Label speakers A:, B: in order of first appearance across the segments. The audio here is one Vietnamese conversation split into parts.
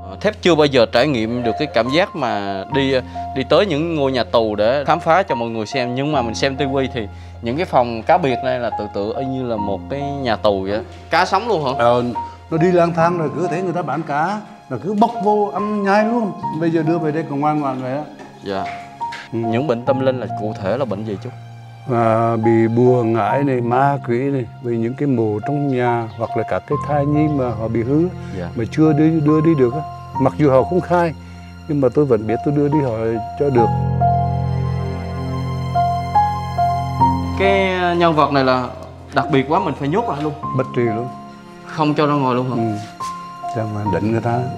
A: Thép chưa bao giờ trải nghiệm được cái cảm giác mà đi tới những ngôi nhà tù để khám phá cho mọi người xem. Nhưng mà mình xem tivi thì những cái phòng cá biệt này là tự y như là một cái nhà tù vậy. Cá sống luôn hả?
B: Nó đi lang thang rồi cứ thấy người ta bán cá, rồi cứ bóc vô ăn nhai luôn. Bây giờ đưa về đây còn ngoan ngoãn rồi á.
A: Dạ. Những bệnh tâm linh là cụ thể là bệnh gì chú?
B: Bị bùa ngải này, ma quỷ này, vì những cái mồ trong nhà hoặc là các cái thai nhi mà họ bị hư, mà chưa đưa đi được á. Mặc dù họ không khai nhưng mà tôi vẫn biết tôi đưa đi họ cho được.
A: Cái nhân vật này là đặc biệt quá, mình phải nhốt lại luôn,
B: Bất trì luôn,
A: không cho ra ngoài luôn hả?
B: Sao mà định người ta.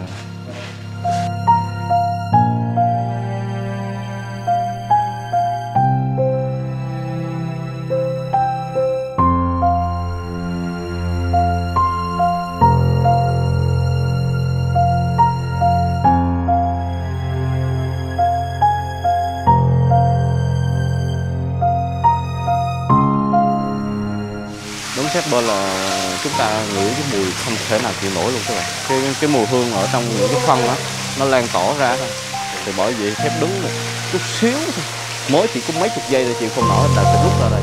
A: Xét bên là chúng ta ngửi cái mùi không thể nào chịu nổi luôn các bạn. Cái mùi hương ở trong những cái phân đó nó lan tỏa ra thôi. Thì bởi vì thép đứng này chút xíu thôi, mới chỉ có mấy chục giây thôi chịu không nổi là phải rút ra đây.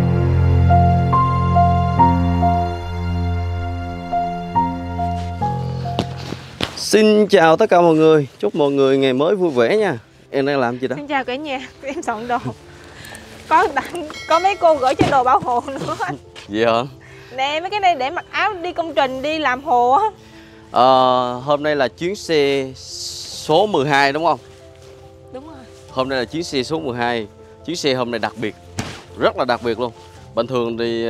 A: Xin chào tất cả mọi người, chúc mọi người ngày mới vui vẻ nha. Em đang làm gì đó?
C: Xin chào cả nhà, em soạn đồ. Có mấy cô gửi cho đồ bảo hộ nữa anh.
A: Gì hả?
C: Nè, mấy cái này để mặc áo đi công trình, đi làm hồ á.
A: Hôm nay là chuyến xe số 12 đúng không?
C: Đúng rồi.
A: Hôm nay là chuyến xe số 12. Chuyến xe hôm nay đặc biệt, rất là đặc biệt luôn. Bình thường thì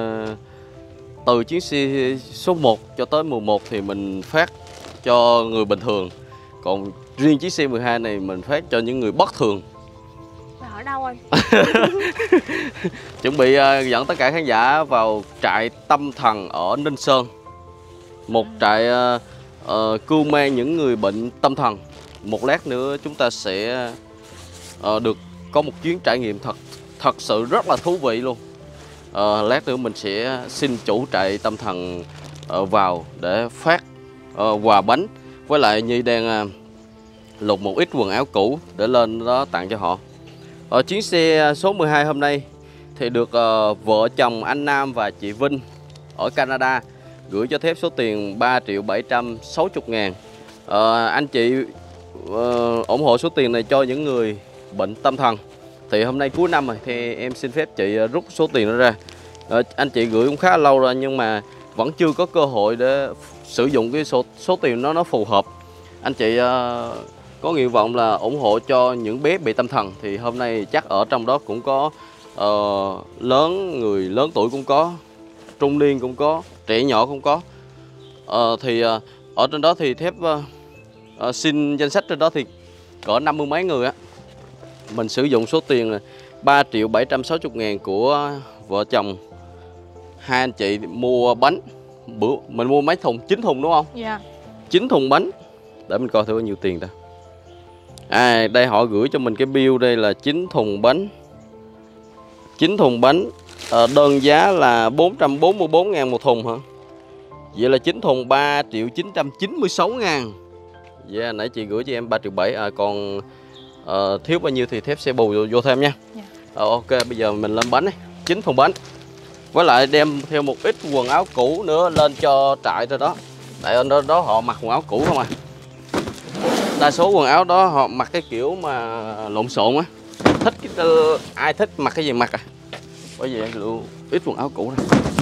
A: từ chuyến xe số 1 cho tới 11 thì mình phát cho người bình thường. Còn riêng chiếc xe 12 này mình phát cho những người bất thường.
C: Mà ở đâu anh?
A: Chuẩn bị dẫn tất cả khán giả vào trại tâm thần ở Ninh Sơn. Một trại cưu mang những người bệnh tâm thần. Một lát nữa chúng ta sẽ được có một chuyến trải nghiệm thật sự rất là thú vị luôn. Lát nữa mình sẽ xin chủ trại tâm thần vào để phát quà bánh. Với lại Nhi đang lục một ít quần áo cũ để lên đó tặng cho họ. Chuyến xe số 12 hôm nay thì được vợ chồng anh Nam và chị Vinh ở Canada gửi cho Thép số tiền 3.760.000. Anh chị ủng hộ số tiền này cho những người bệnh tâm thần. Thì hôm nay cuối năm rồi thì em xin phép chị rút số tiền đó ra. Anh chị gửi cũng khá lâu rồi nhưng mà vẫn chưa có cơ hội để sử dụng cái số tiền nó phù hợp. Anh chị có nguyện vọng là ủng hộ cho những bé bị tâm thần thì hôm nay chắc ở trong đó cũng có người lớn tuổi cũng có, trung niên cũng có, trẻ nhỏ cũng có. Thì ở trên đó thì Thép xin danh sách trên đó thì cỡ 50 mấy người á. Mình sử dụng số tiền 3.760.000 của vợ chồng hai anh chị mua bánh. Bữa mình mua mấy thùng, 9 thùng đúng không?
C: Dạ.
A: 9 thùng bánh. Để mình coi thử bao nhiêu tiền ta. Đây họ gửi cho mình cái bill đây là 9 thùng bánh. 9 thùng bánh đơn giá là 444.000 một thùng hả? Vậy là 9 thùng 3.996.000. Dạ, nãy chị gửi cho em 3.700.000. Còn thiếu bao nhiêu thì Thép sẽ bù vô thêm nha.
C: Dạ.
A: Ok, bây giờ mình lên bánh ấy. 9 thùng bánh. Với lại đem theo một ít quần áo cũ nữa lên cho trại rồi đó. Tại ở đó họ mặc quần áo cũ không à. Đa số quần áo đó họ mặc cái kiểu mà lộn xộn á. Thích ai thích mặc cái gì mặc à. Bởi vì em lựa ít quần áo cũ này.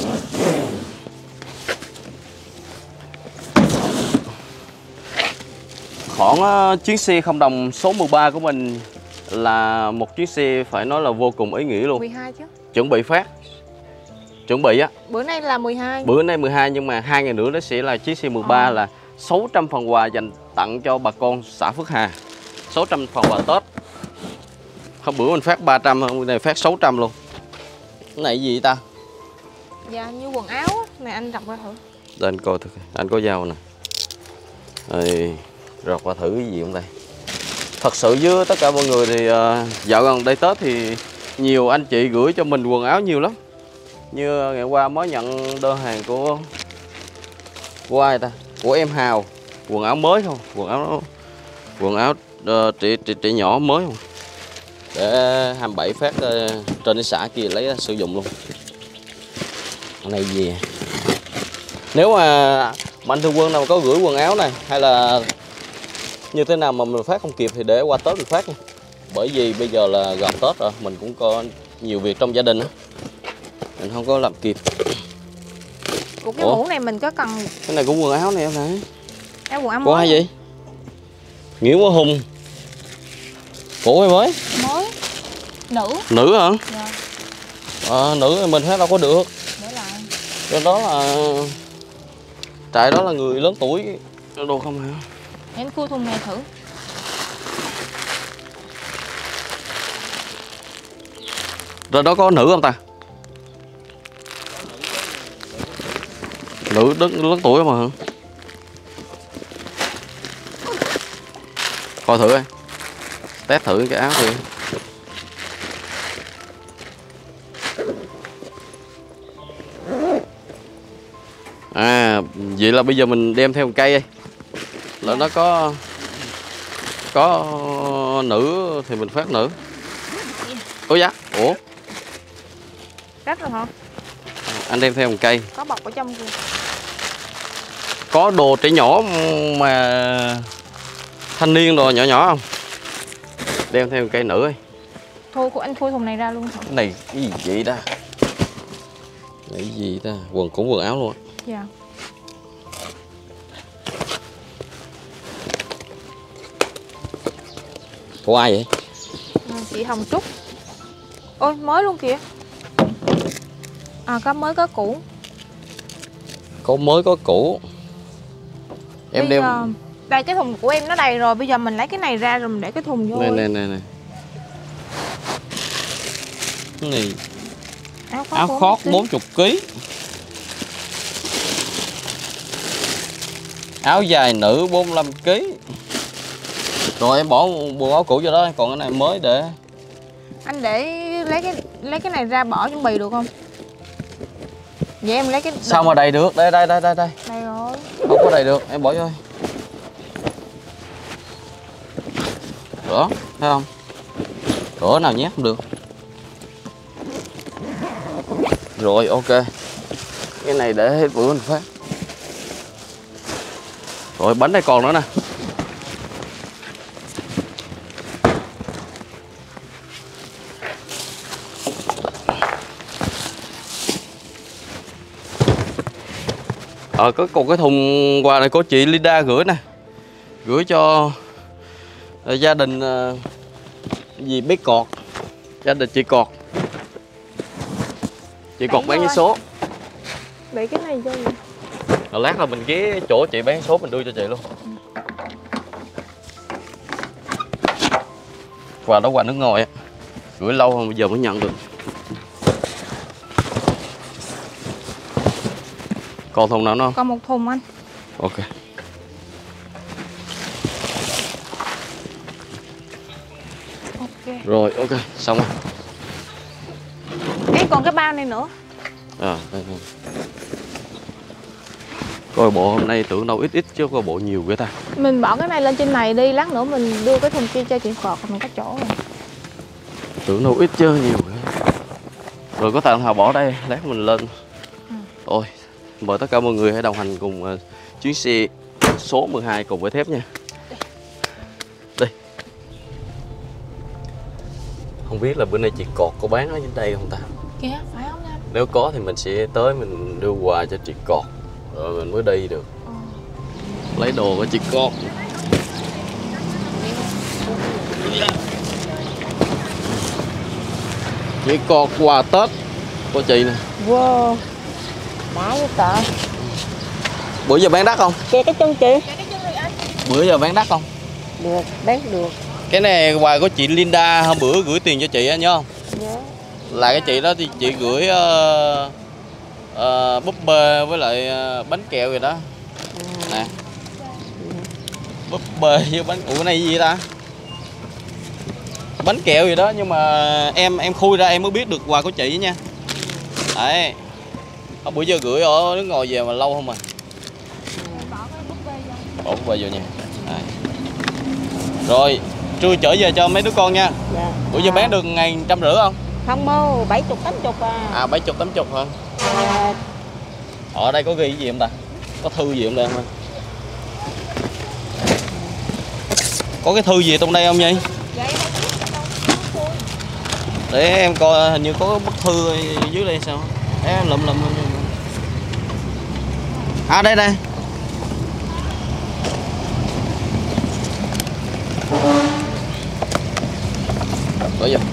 A: Khoảng chuyến xe không đồng số 13 của mình là một chuyến xe phải nói là vô cùng ý nghĩa luôn.
C: 12 chứ.
A: Chuẩn bị phát. Chuẩn bị á.
C: Bữa nay là 12.
A: Bữa nay 12 nhưng mà 2 ngày nữa nó sẽ là chiếc xe 13 là 600 phần quà dành tặng cho bà con xã Phước Hà. 600 phần quà Tết. Hôm bữa mình phát 300, hôm nay phát 600 luôn. Cái này gì vậy ta?
C: Dạ, như quần áo á. Này anh đọc ra thử.
A: Để anh coi thử. Anh có dao nè. Rồi, rọt qua thử cái gì không đây? Thật sự với tất cả mọi người thì dạo gần đây Tết thì nhiều anh chị gửi cho mình quần áo nhiều lắm. Như ngày qua mới nhận đơn hàng của ai ta? Của em Hào. quần áo mới không, quần áo trẻ nhỏ mới không, để 27 phát trên cái xã kia lấy ra sử dụng luôn. Cái này gì à? Nếu mà mạnh thường quân nào có gửi quần áo này hay là như thế nào mà mình phát không kịp thì để qua Tết mình phát nha. Bởi vì bây giờ là gần Tết rồi, mình cũng có nhiều việc trong gia đình á, mình không có làm kịp.
C: Ủa cái mũ này mình có cần?
A: Cái này cũng quần áo này em này.
C: Áo quần áo
A: Của
C: mới.
A: ai vậy? Nguyễn Quốc Hùng. Của ai mới?
C: Mới. Nữ.
A: Nữ hả?
C: Dạ.
A: Nữ thì mình thấy đâu có được.
C: Để lại.
A: Cái đó là trại đó là người lớn tuổi, đồ không hả?
C: Em khui thùng này thử.
A: Rồi đó có nữ không ta? Nữ lớn tuổi mà hả? Coi thử coi. Test thử cái áo kìa. À, vậy là bây giờ mình đem theo một cây đi. Là nó có nữ thì mình phát nữ. Ủa dạ? Ủa?
C: Rách rồi hả?
A: Anh đem theo một cây.
C: Có bọc ở trong kìa.
A: Có đồ trẻ nhỏ mà thanh niên đồ nhỏ nhỏ không? Đem theo một cây nữa.
C: Thôi anh khui thùng này ra luôn.
A: Cái này cái gì vậy ta? Cái gì ta? Quần áo luôn á.
C: Dạ.
A: Của ai vậy?
C: Chị Hồng Trúc. Ôi mới luôn kìa. À có mới có cũ.
A: Có mới có cũ. Em
C: Bây
A: đem
C: giờ, đây cái thùng của em nó đầy rồi, bây giờ mình lấy cái này ra rồi mình để cái thùng vô.
A: Này. Cái này áo khoác 40 kg. Áo dài nữ 45 kg. Rồi em bỏ bộ áo cũ vô đó, còn cái này mới để.
C: Anh để lấy cái này ra bỏ chuẩn bị được không? Vậy em lấy cái
A: Sao mà đầy được? Đây.
C: Đây rồi.
A: Không có đầy được, em bỏ vô. Rửa, thấy không? Rửa nào nhét không được. Rồi ok. Cái này để hết bữa mình phát. Rồi bánh đây còn nữa nè. Có còn cái thùng quà này của chị Linda gửi nè. Gửi cho gia đình gì bé Cọt. Gia đình chị Cọt. Chị Cọt bán vé số.
C: Để cái này cho gì?
A: Rồi lát là mình ghé chỗ chị bán số mình đưa cho chị luôn. Quà đó quà nước ngoài á. Gửi lâu rồi bây giờ mới nhận được. Còn thùng nào nữa không?
C: Còn một thùng anh.
A: Ok.
C: Ok.
A: Rồi ok, xong rồi.
C: Em còn cái bao này nữa.
A: Đây. Coi bộ hôm nay tưởng đâu ít chứ coi bộ nhiều vậy ta.
C: Mình bỏ cái này lên trên này đi, lát nữa mình đưa cái thùng kia cho chị Cọt mình có chỗ rồi.
A: Tưởng đâu ít chứ nhiều vậy. Rồi có tặng Hào bỏ đây, lát mình lên. Ôi, mời tất cả mọi người hãy đồng hành cùng chuyến xe số 12 cùng với Thép nha. Đây. Không biết là bữa nay chị Cọt có bán ở trên đây không ta?
C: Kìa, phải không anh?
A: Nếu có thì mình sẽ tới mình đưa quà cho chị Cọt. Rồi mình mới đi được. Lấy đồ của chị Cọt. Chị Cọt quà Tết của chị nè.
C: Wow. Đã với sợ.
A: Bữa giờ bán đắt không?
C: Kìa cái chân chị.
A: Bữa giờ bán đắt không?
C: Được, bán được.
A: Cái này quà của chị Linda hôm bữa gửi tiền cho chị á nhớ không?
C: Dạ.
A: Là cái chị đó thì chị gửi búp bê với lại bánh kẹo gì đó. Nè. Búp bê với bánh, ủa cái này gì ta? Bánh kẹo gì đó nhưng mà em khui ra em mới biết được quà của chị nha. Đấy. Hôm bữa giờ gửi ở nước ngoài về mà lâu không à. Bỏ búp bê vô nha. Đây. Rồi, trưa chở về cho mấy đứa con nha.
D: Dạ.
A: Bữa giờ bán được ngày 150 không?
D: Không mô, 70 80 à.
A: À 70 80 hả?
D: À,
A: Ở đây có ghi cái gì không ta? Có thư gì không đây không? Có cái thư gì trong đây không Nhi? Để em coi, hình như có bức thư dưới đây sao? Để em lụm. À đây đây. Bỏ vô.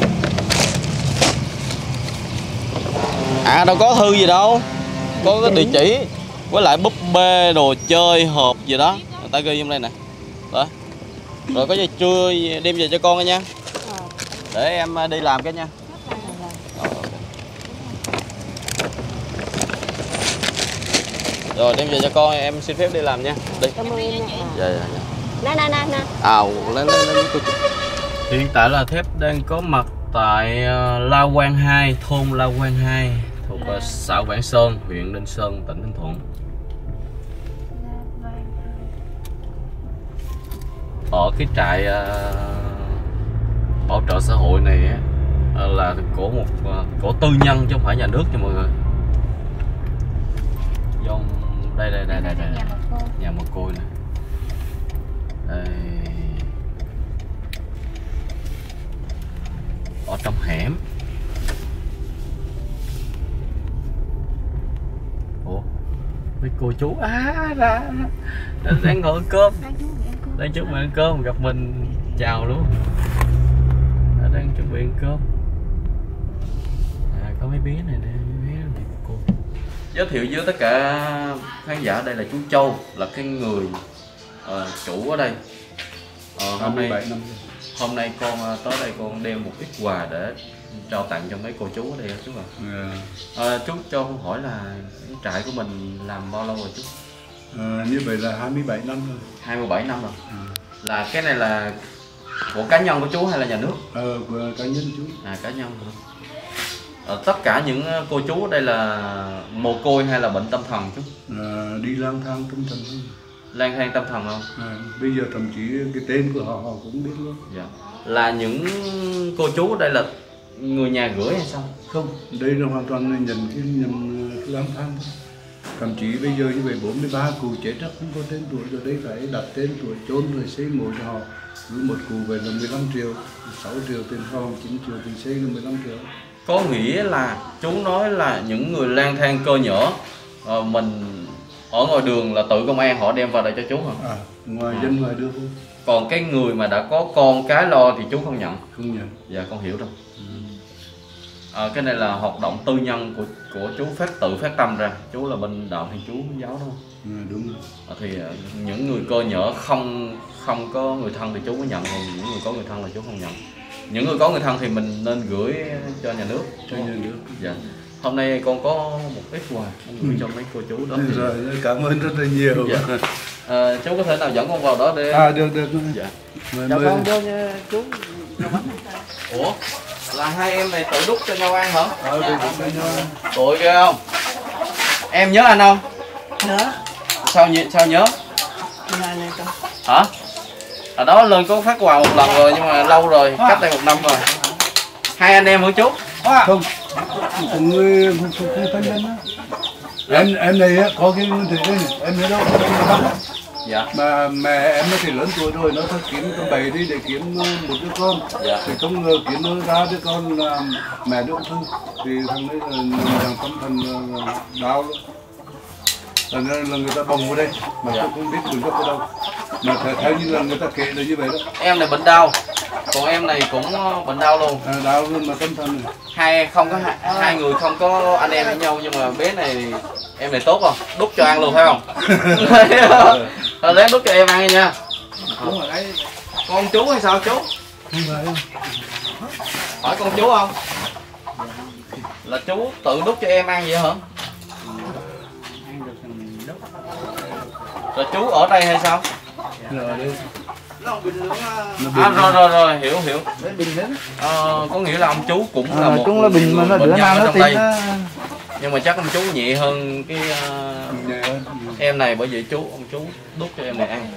A: À đâu có thư gì đâu. Có cái địa chỉ với lại búp bê, đồ chơi, hộp gì đó. Người ta ghi trong đây nè. Đó. Rồi có gì trưa đem về cho con nha. Để em đi làm cái nha. Rồi đem về cho con, em xin phép đi làm nha. Đi.
D: cảm ơn em nha.
A: Dạ.
D: Nè.
A: À, lên. Hiện tại là Thép đang có mặt tại La Quang 2, thôn La Quang 2 thuộc xã Quảng Sơn, huyện Ninh Sơn, tỉnh Ninh Thuận. Ở cái trại bảo trợ xã hội này á, là của tư nhân chứ không phải nhà nước nha mọi người. Dòng đây. Nhà mồ côi nè. Đây. Ở trong hẻm. Ủa, mấy cô chú ra đang ngồi ăn cơm. Đang chuẩn bị ăn cơm, gặp mình chào luôn. Đang chuẩn bị ăn cơm. À, có mấy bé này nè, mấy bé này cô. Giới thiệu với tất cả khán giả, đây là chú Châu, là cái người chủ ở đây. Hôm nay con tới đây con đeo một ít quà để trao tặng cho mấy cô chú ở đây chú ạ. Chú cho con hỏi là cái trại của mình làm bao lâu rồi chú?
B: Như vậy là 27 năm rồi.
A: 27 năm rồi. Là cái này là của cá nhân của chú hay là nhà nước?
B: Của cá nhân chú.
A: À, cá nhân hả? Tất cả những cô chú ở đây là mồ côi hay là bệnh tâm thần chú?
B: Đi lang thang tâm thần thôi.
A: Lang thang tâm thần không?
B: Bây giờ thậm chí cái tên của họ cũng biết luôn.
A: Dạ. Là những cô chú ở đây là người nhà gửi hay sao?
B: Không, đây là hoàn toàn là nhận cái lang thang thôi. Thậm chí bây giờ như vậy 43 cụ chết chắc không có tên tuổi rồi, đây phải đặt tên tuổi chôn rồi xây mộ cho họ. Cứ một cụ về là 15 triệu, 6 triệu tiền phòng, 9 triệu tiền xây là 15 triệu.
A: Có nghĩa là chú nói là những người lang thang cơ nhở, mình ở ngoài đường là tự công an họ đem vào đây cho chú hả?
B: Ngoài dân ngoài đưa thôi.
A: Còn cái người mà đã có con cái lo thì chú không nhận?
B: Không nhận.
A: Dạ con hiểu rồi. Cái này là hoạt động tư nhân của chú tự phát tâm ra. Chú là bên đạo hay chú giáo đúng không?
B: Đúng rồi.
A: Thì những người cơ nhở không có người thân thì chú mới nhận, còn những người có người thân là chú không nhận. Những người có người thân thì mình nên gửi cho nhà nước.
B: Cho nhà nước.
A: Dạ. Hôm nay con có một ít quà gửi cho mấy cô chú đó.
B: Rồi, cảm ơn rất là nhiều.
A: Dạ. Chú có thể nào dẫn con vào đó để...
B: Được.
A: Dạ.
D: Chào con vô nha chú.
A: Ủa? Là hai em này tự đút cho nhau ăn hả?
B: Được.
A: Tội ghê không? Em nhớ anh không?
D: Nhớ.
A: Sao nhớ?
D: Này con.
A: Hả? Ở đó lên có phát quà một lần rồi nhưng mà lâu rồi, cách đây 1 năm rồi. Hai anh em hả chú?
B: Không, người không thân nhân á. Em này á, có cái người này, em nhớ đâu,
A: Dạ.
B: mà mẹ em nó thì lớn tuổi rồi, nó phải kiếm con bày đi để kiếm một đứa con.
A: Dạ.
B: Thì không ngờ kiếm nó ra đứa con là mẹ đứa ung thư, thì thằng đấy là thằng tâm thần đau luôn. Là người ta bồng vào đây mà tôi không biết nguồn gốc ở đâu, mà theo như là người ta kể là như vậy đó.
A: Em này bệnh đau, còn em này cũng bệnh đau luôn.
B: Đau luôn mà tâm thần này.
A: Hai người không có anh em với nhau, nhưng mà bé này em này tốt không? Đút cho ăn luôn phải không? Thôi lát đút cho em ăn đi nha. Con chú hay sao chú?
B: Không phải.
A: Hỏi con chú không? Là chú tự đút cho em ăn vậy hả? Rồi chú ở đây hay sao?
B: Rồi đây.
A: Rồi hiểu. Có nghĩa là ông chú cũng là một
E: cũng là bình mà nó
A: bệnh nhân ở trong đây.
E: Nó...
A: Nhưng mà chắc ông chú nhẹ hơn cái em này, bởi vì ông chú đút cho em này ăn.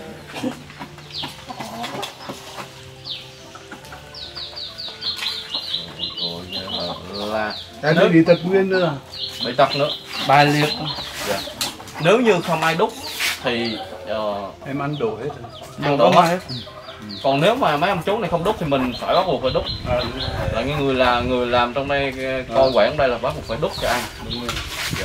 A: Là
B: Cái nó đi tật nguyên nữa.
A: bị tật nữa.
B: 3 liệt.
A: Dạ. Nếu như không ai đút thì
B: Em ăn đồ hết.
A: ăn đồ hết. Còn nếu mà mấy ông chú này không đút thì mình phải bắt buộc phải đút. Là cái người làm trong đây coi quản đây là bắt buộc phải đút cho ăn.
B: Đúng rồi.
A: Dạ.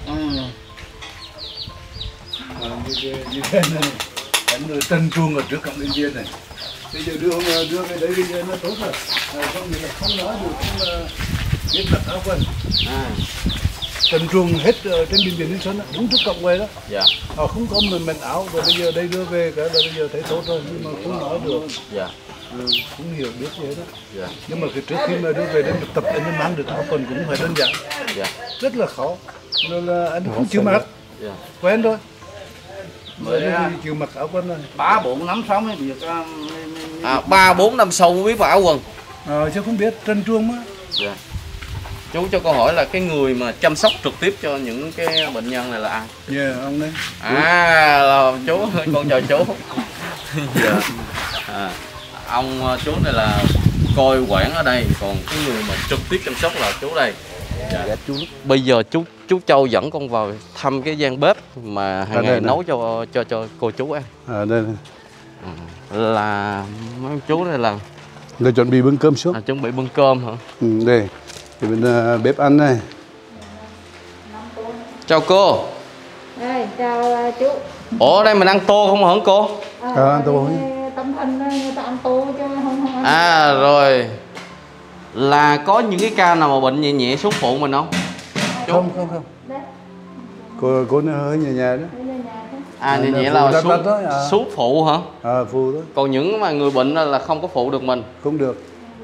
B: Như thế này, anh trần truồng ở trước cổng bên kia này. Bây giờ đưa cái đấy bây giờ nó tốt rồi. Không nghĩa là không nói được, không biết đặt áo quần. Trần truồng hết trên biên biển Ninh Sơn đúng trước cổng quầy đó.
A: Dạ.
B: Họ không có mình áo rồi bây giờ đây đưa về cái là bây giờ thấy tốt rồi nhưng mà không nói được.
A: Dạ.
B: Không hiểu biết gì hết đó.
A: Dạ.
B: Nhưng mà trước khi mà đưa về đến tập anh mang được áo quần cũng phải đơn giản.
A: Dạ.
B: Rất là khó. Nên là anh không chịu mặc.
A: Dạ.
B: Quen thôi. Mới chịu mặc áo quần này.
E: 3, 4, 5, 6 mới biết
A: 3, 4 năm sau mới biết vào áo quần.
B: Chứ không biết trần truồng mà.
A: Dạ. Chú cho câu hỏi là cái người mà chăm sóc trực tiếp cho những cái bệnh nhân này là ai?
B: Dạ, ông đấy.
A: Là chú, con chào chú. Dạ. Ông chú này là coi quản ở đây, còn cái người mà trực tiếp chăm sóc là chú đây. Dạ. Chú. Bây giờ chú Châu dẫn con vào thăm cái gian bếp mà hàng ngày nấu cho cô chú ăn.
B: Đây này.
A: Là mấy ông chú này là
B: chuẩn bị bưng cơm xuống.
A: chuẩn bị bưng cơm hả?
B: Đây. Thì bên bếp ăn này.
A: Chào cô.
F: Đây, chào chú.
A: Ủa đây mình ăn tô không hả cô?
B: Ăn tô.
F: Tâm thần người ta ăn tô chứ không ăn.
A: Rồi. Là có những cái ca nào mà bệnh nhẹ nhẹ xuống phụ mình không?
B: Không. Cô nó hơi nhẹ nhẹ đó.
A: Nhẹ nhẹ là xuống phụ hả?
B: Phụ đó.
A: Còn những mà người bệnh là không có phụ được mình.
B: Không được.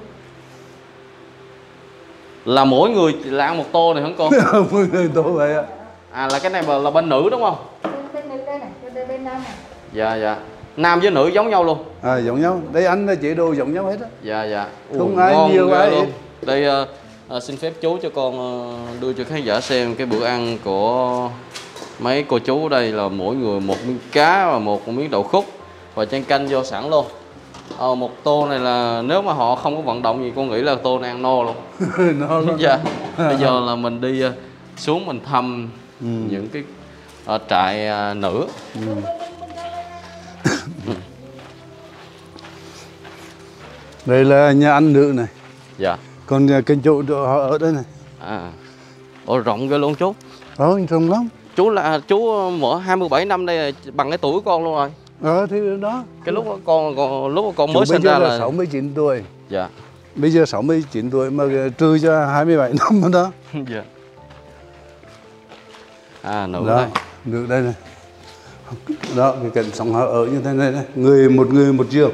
A: Là mỗi người là ăn một tô này hả cô?
B: Mỗi người tô vậy ạ.
A: Là cái này là bên nữ đúng không?
F: Bên nam này.
A: Dạ. Nam với nữ giống nhau luôn.
B: Giống nhau. Đây ăn là chế độ giống nhau hết á.
A: Dạ.
B: Không ai nhiều ai hết.
A: Đây xin phép chú cho con đưa cho khán giả xem cái bữa ăn của mấy cô chú. Đây là mỗi người một miếng cá và một miếng đậu khúc và chan canh vô sẵn luôn. Một tô này là nếu mà họ không có vận động gì con nghĩ là tô này ăn no luôn.
B: No luôn.
A: Dạ. Bây giờ là mình đi xuống mình thăm những cái trại nữ.
B: Đây là nhà ăn nữ này.
A: Dạ.
B: Còn cái chỗ họ ở đây này.
A: Rộng ghê luôn chú.
B: Rộng lắm.
A: Chú mở 27 năm đây bằng cái tuổi của con luôn rồi.
B: Thì đó.
A: Cái lúc con mới sinh ra là
B: 69 tuổi.
A: Dạ.
B: Bây giờ 69 tuổi mà trừ cho 27 năm đó.
A: Dạ. Nữ
B: đó,
A: đây.
B: Nữ đây này. Đó, cái cảnh sống họ ở như thế này này. Người một giường.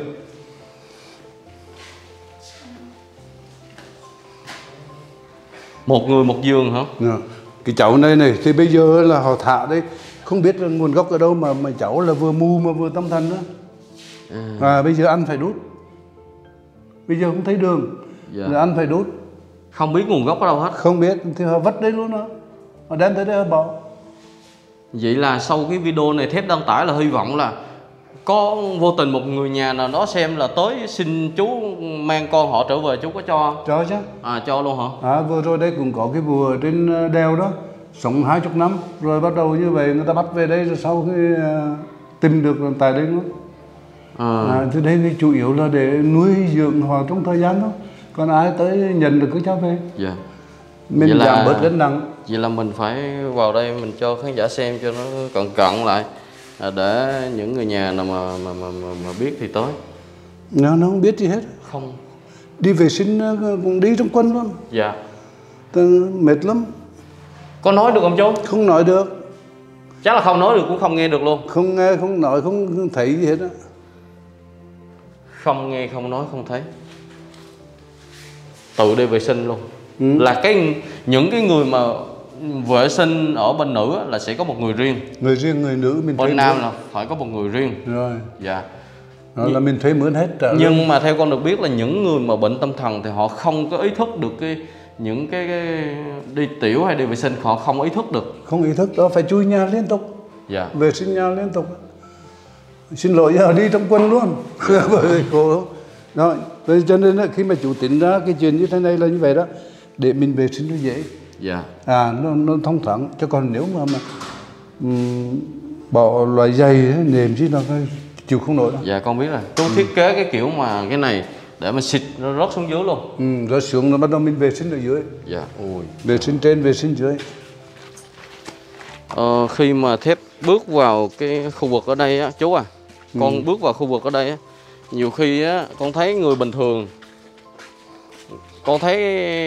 A: Một người một giường hả?
B: Cái cháu này thì bây giờ là họ thả đây. Không biết là nguồn gốc ở đâu mà cháu là vừa mù mà vừa tâm thần đó. Bây giờ ăn phải đút. Bây giờ không thấy đường. Là ăn phải đút.
A: Không biết nguồn gốc ở đâu hết.
B: Không biết thì họ vất đấy luôn đó. Họ đem tới đây họ bỏ.
A: Vậy là sau cái video này Thép đăng tải là hy vọng là có vô tình một người nhà nào đó xem là tới xin chú mang con họ trở về, chú có cho không?
B: Cho chứ.
A: Cho luôn hả?
B: Vừa rồi đây cũng có cái vụ ở trên đèo đó, sống 20 năm rồi bắt đầu như vậy người ta bắt về đây rồi sau khi tìm được tại đây luôn. Thì đây thì chủ yếu là để nuôi dưỡng họ trong thời gian đó. Còn ai tới nhận được cứ cho về.
A: Dạ.
B: Mình giảm bớt gánh nặng.
A: Vậy là mình phải vào đây mình cho khán giả xem cho nó cận lại. Để những người nhà nào mà biết thì tới.
B: Nó không biết gì hết.
A: Không.
B: Đi vệ sinh cũng đi trong quân luôn.
A: Dạ.
B: Mệt lắm.
A: Có nói được không chú?
B: Không nói được.
A: Chắc là không nói được cũng không nghe được luôn.
B: Không nghe, không nói, không thấy gì hết á.
A: Không nghe, không nói, không thấy. Tự đi vệ sinh luôn. Là những cái người mà vệ sinh ở bên nữ là sẽ có một người riêng.
B: Người riêng, người nữ mình
A: bên nam là phải có một người riêng.
B: Rồi.
A: Dạ.
B: Đó là mình thuê mướn hết.
A: Nhưng mà theo con được biết là những người mà bệnh tâm thần thì họ không có ý thức được những cái đi tiểu hay đi vệ sinh, họ không ý thức được.
B: Không ý thức đó, phải chui nhà liên tục.
A: Dạ.
B: Vệ sinh nhà liên tục. xin lỗi giờ đi trong quân luôn. Bởi khổ đó. Cho nên khi mà chú tính ra cái chuyện như thế này là như vậy đó, để mình vệ sinh nó dễ.
A: Dạ.
B: Nó thông thoáng. Chứ còn nếu mà bỏ loại dày nệm chứ nó chịu không nổi đâu.
A: Dạ con biết rồi. Chú thiết kế cái kiểu mà cái này để mà xịt nó rớt xuống dưới luôn.
B: Rớt xuống nó bắt đầu mình vệ sinh ở dưới.
A: Dạ. Ui.
B: Vệ sinh trên, vệ sinh dưới.
A: Khi mà thép bước vào cái khu vực ở đây á chú con bước vào khu vực ở đây á, nhiều khi á con thấy người bình thường, con thấy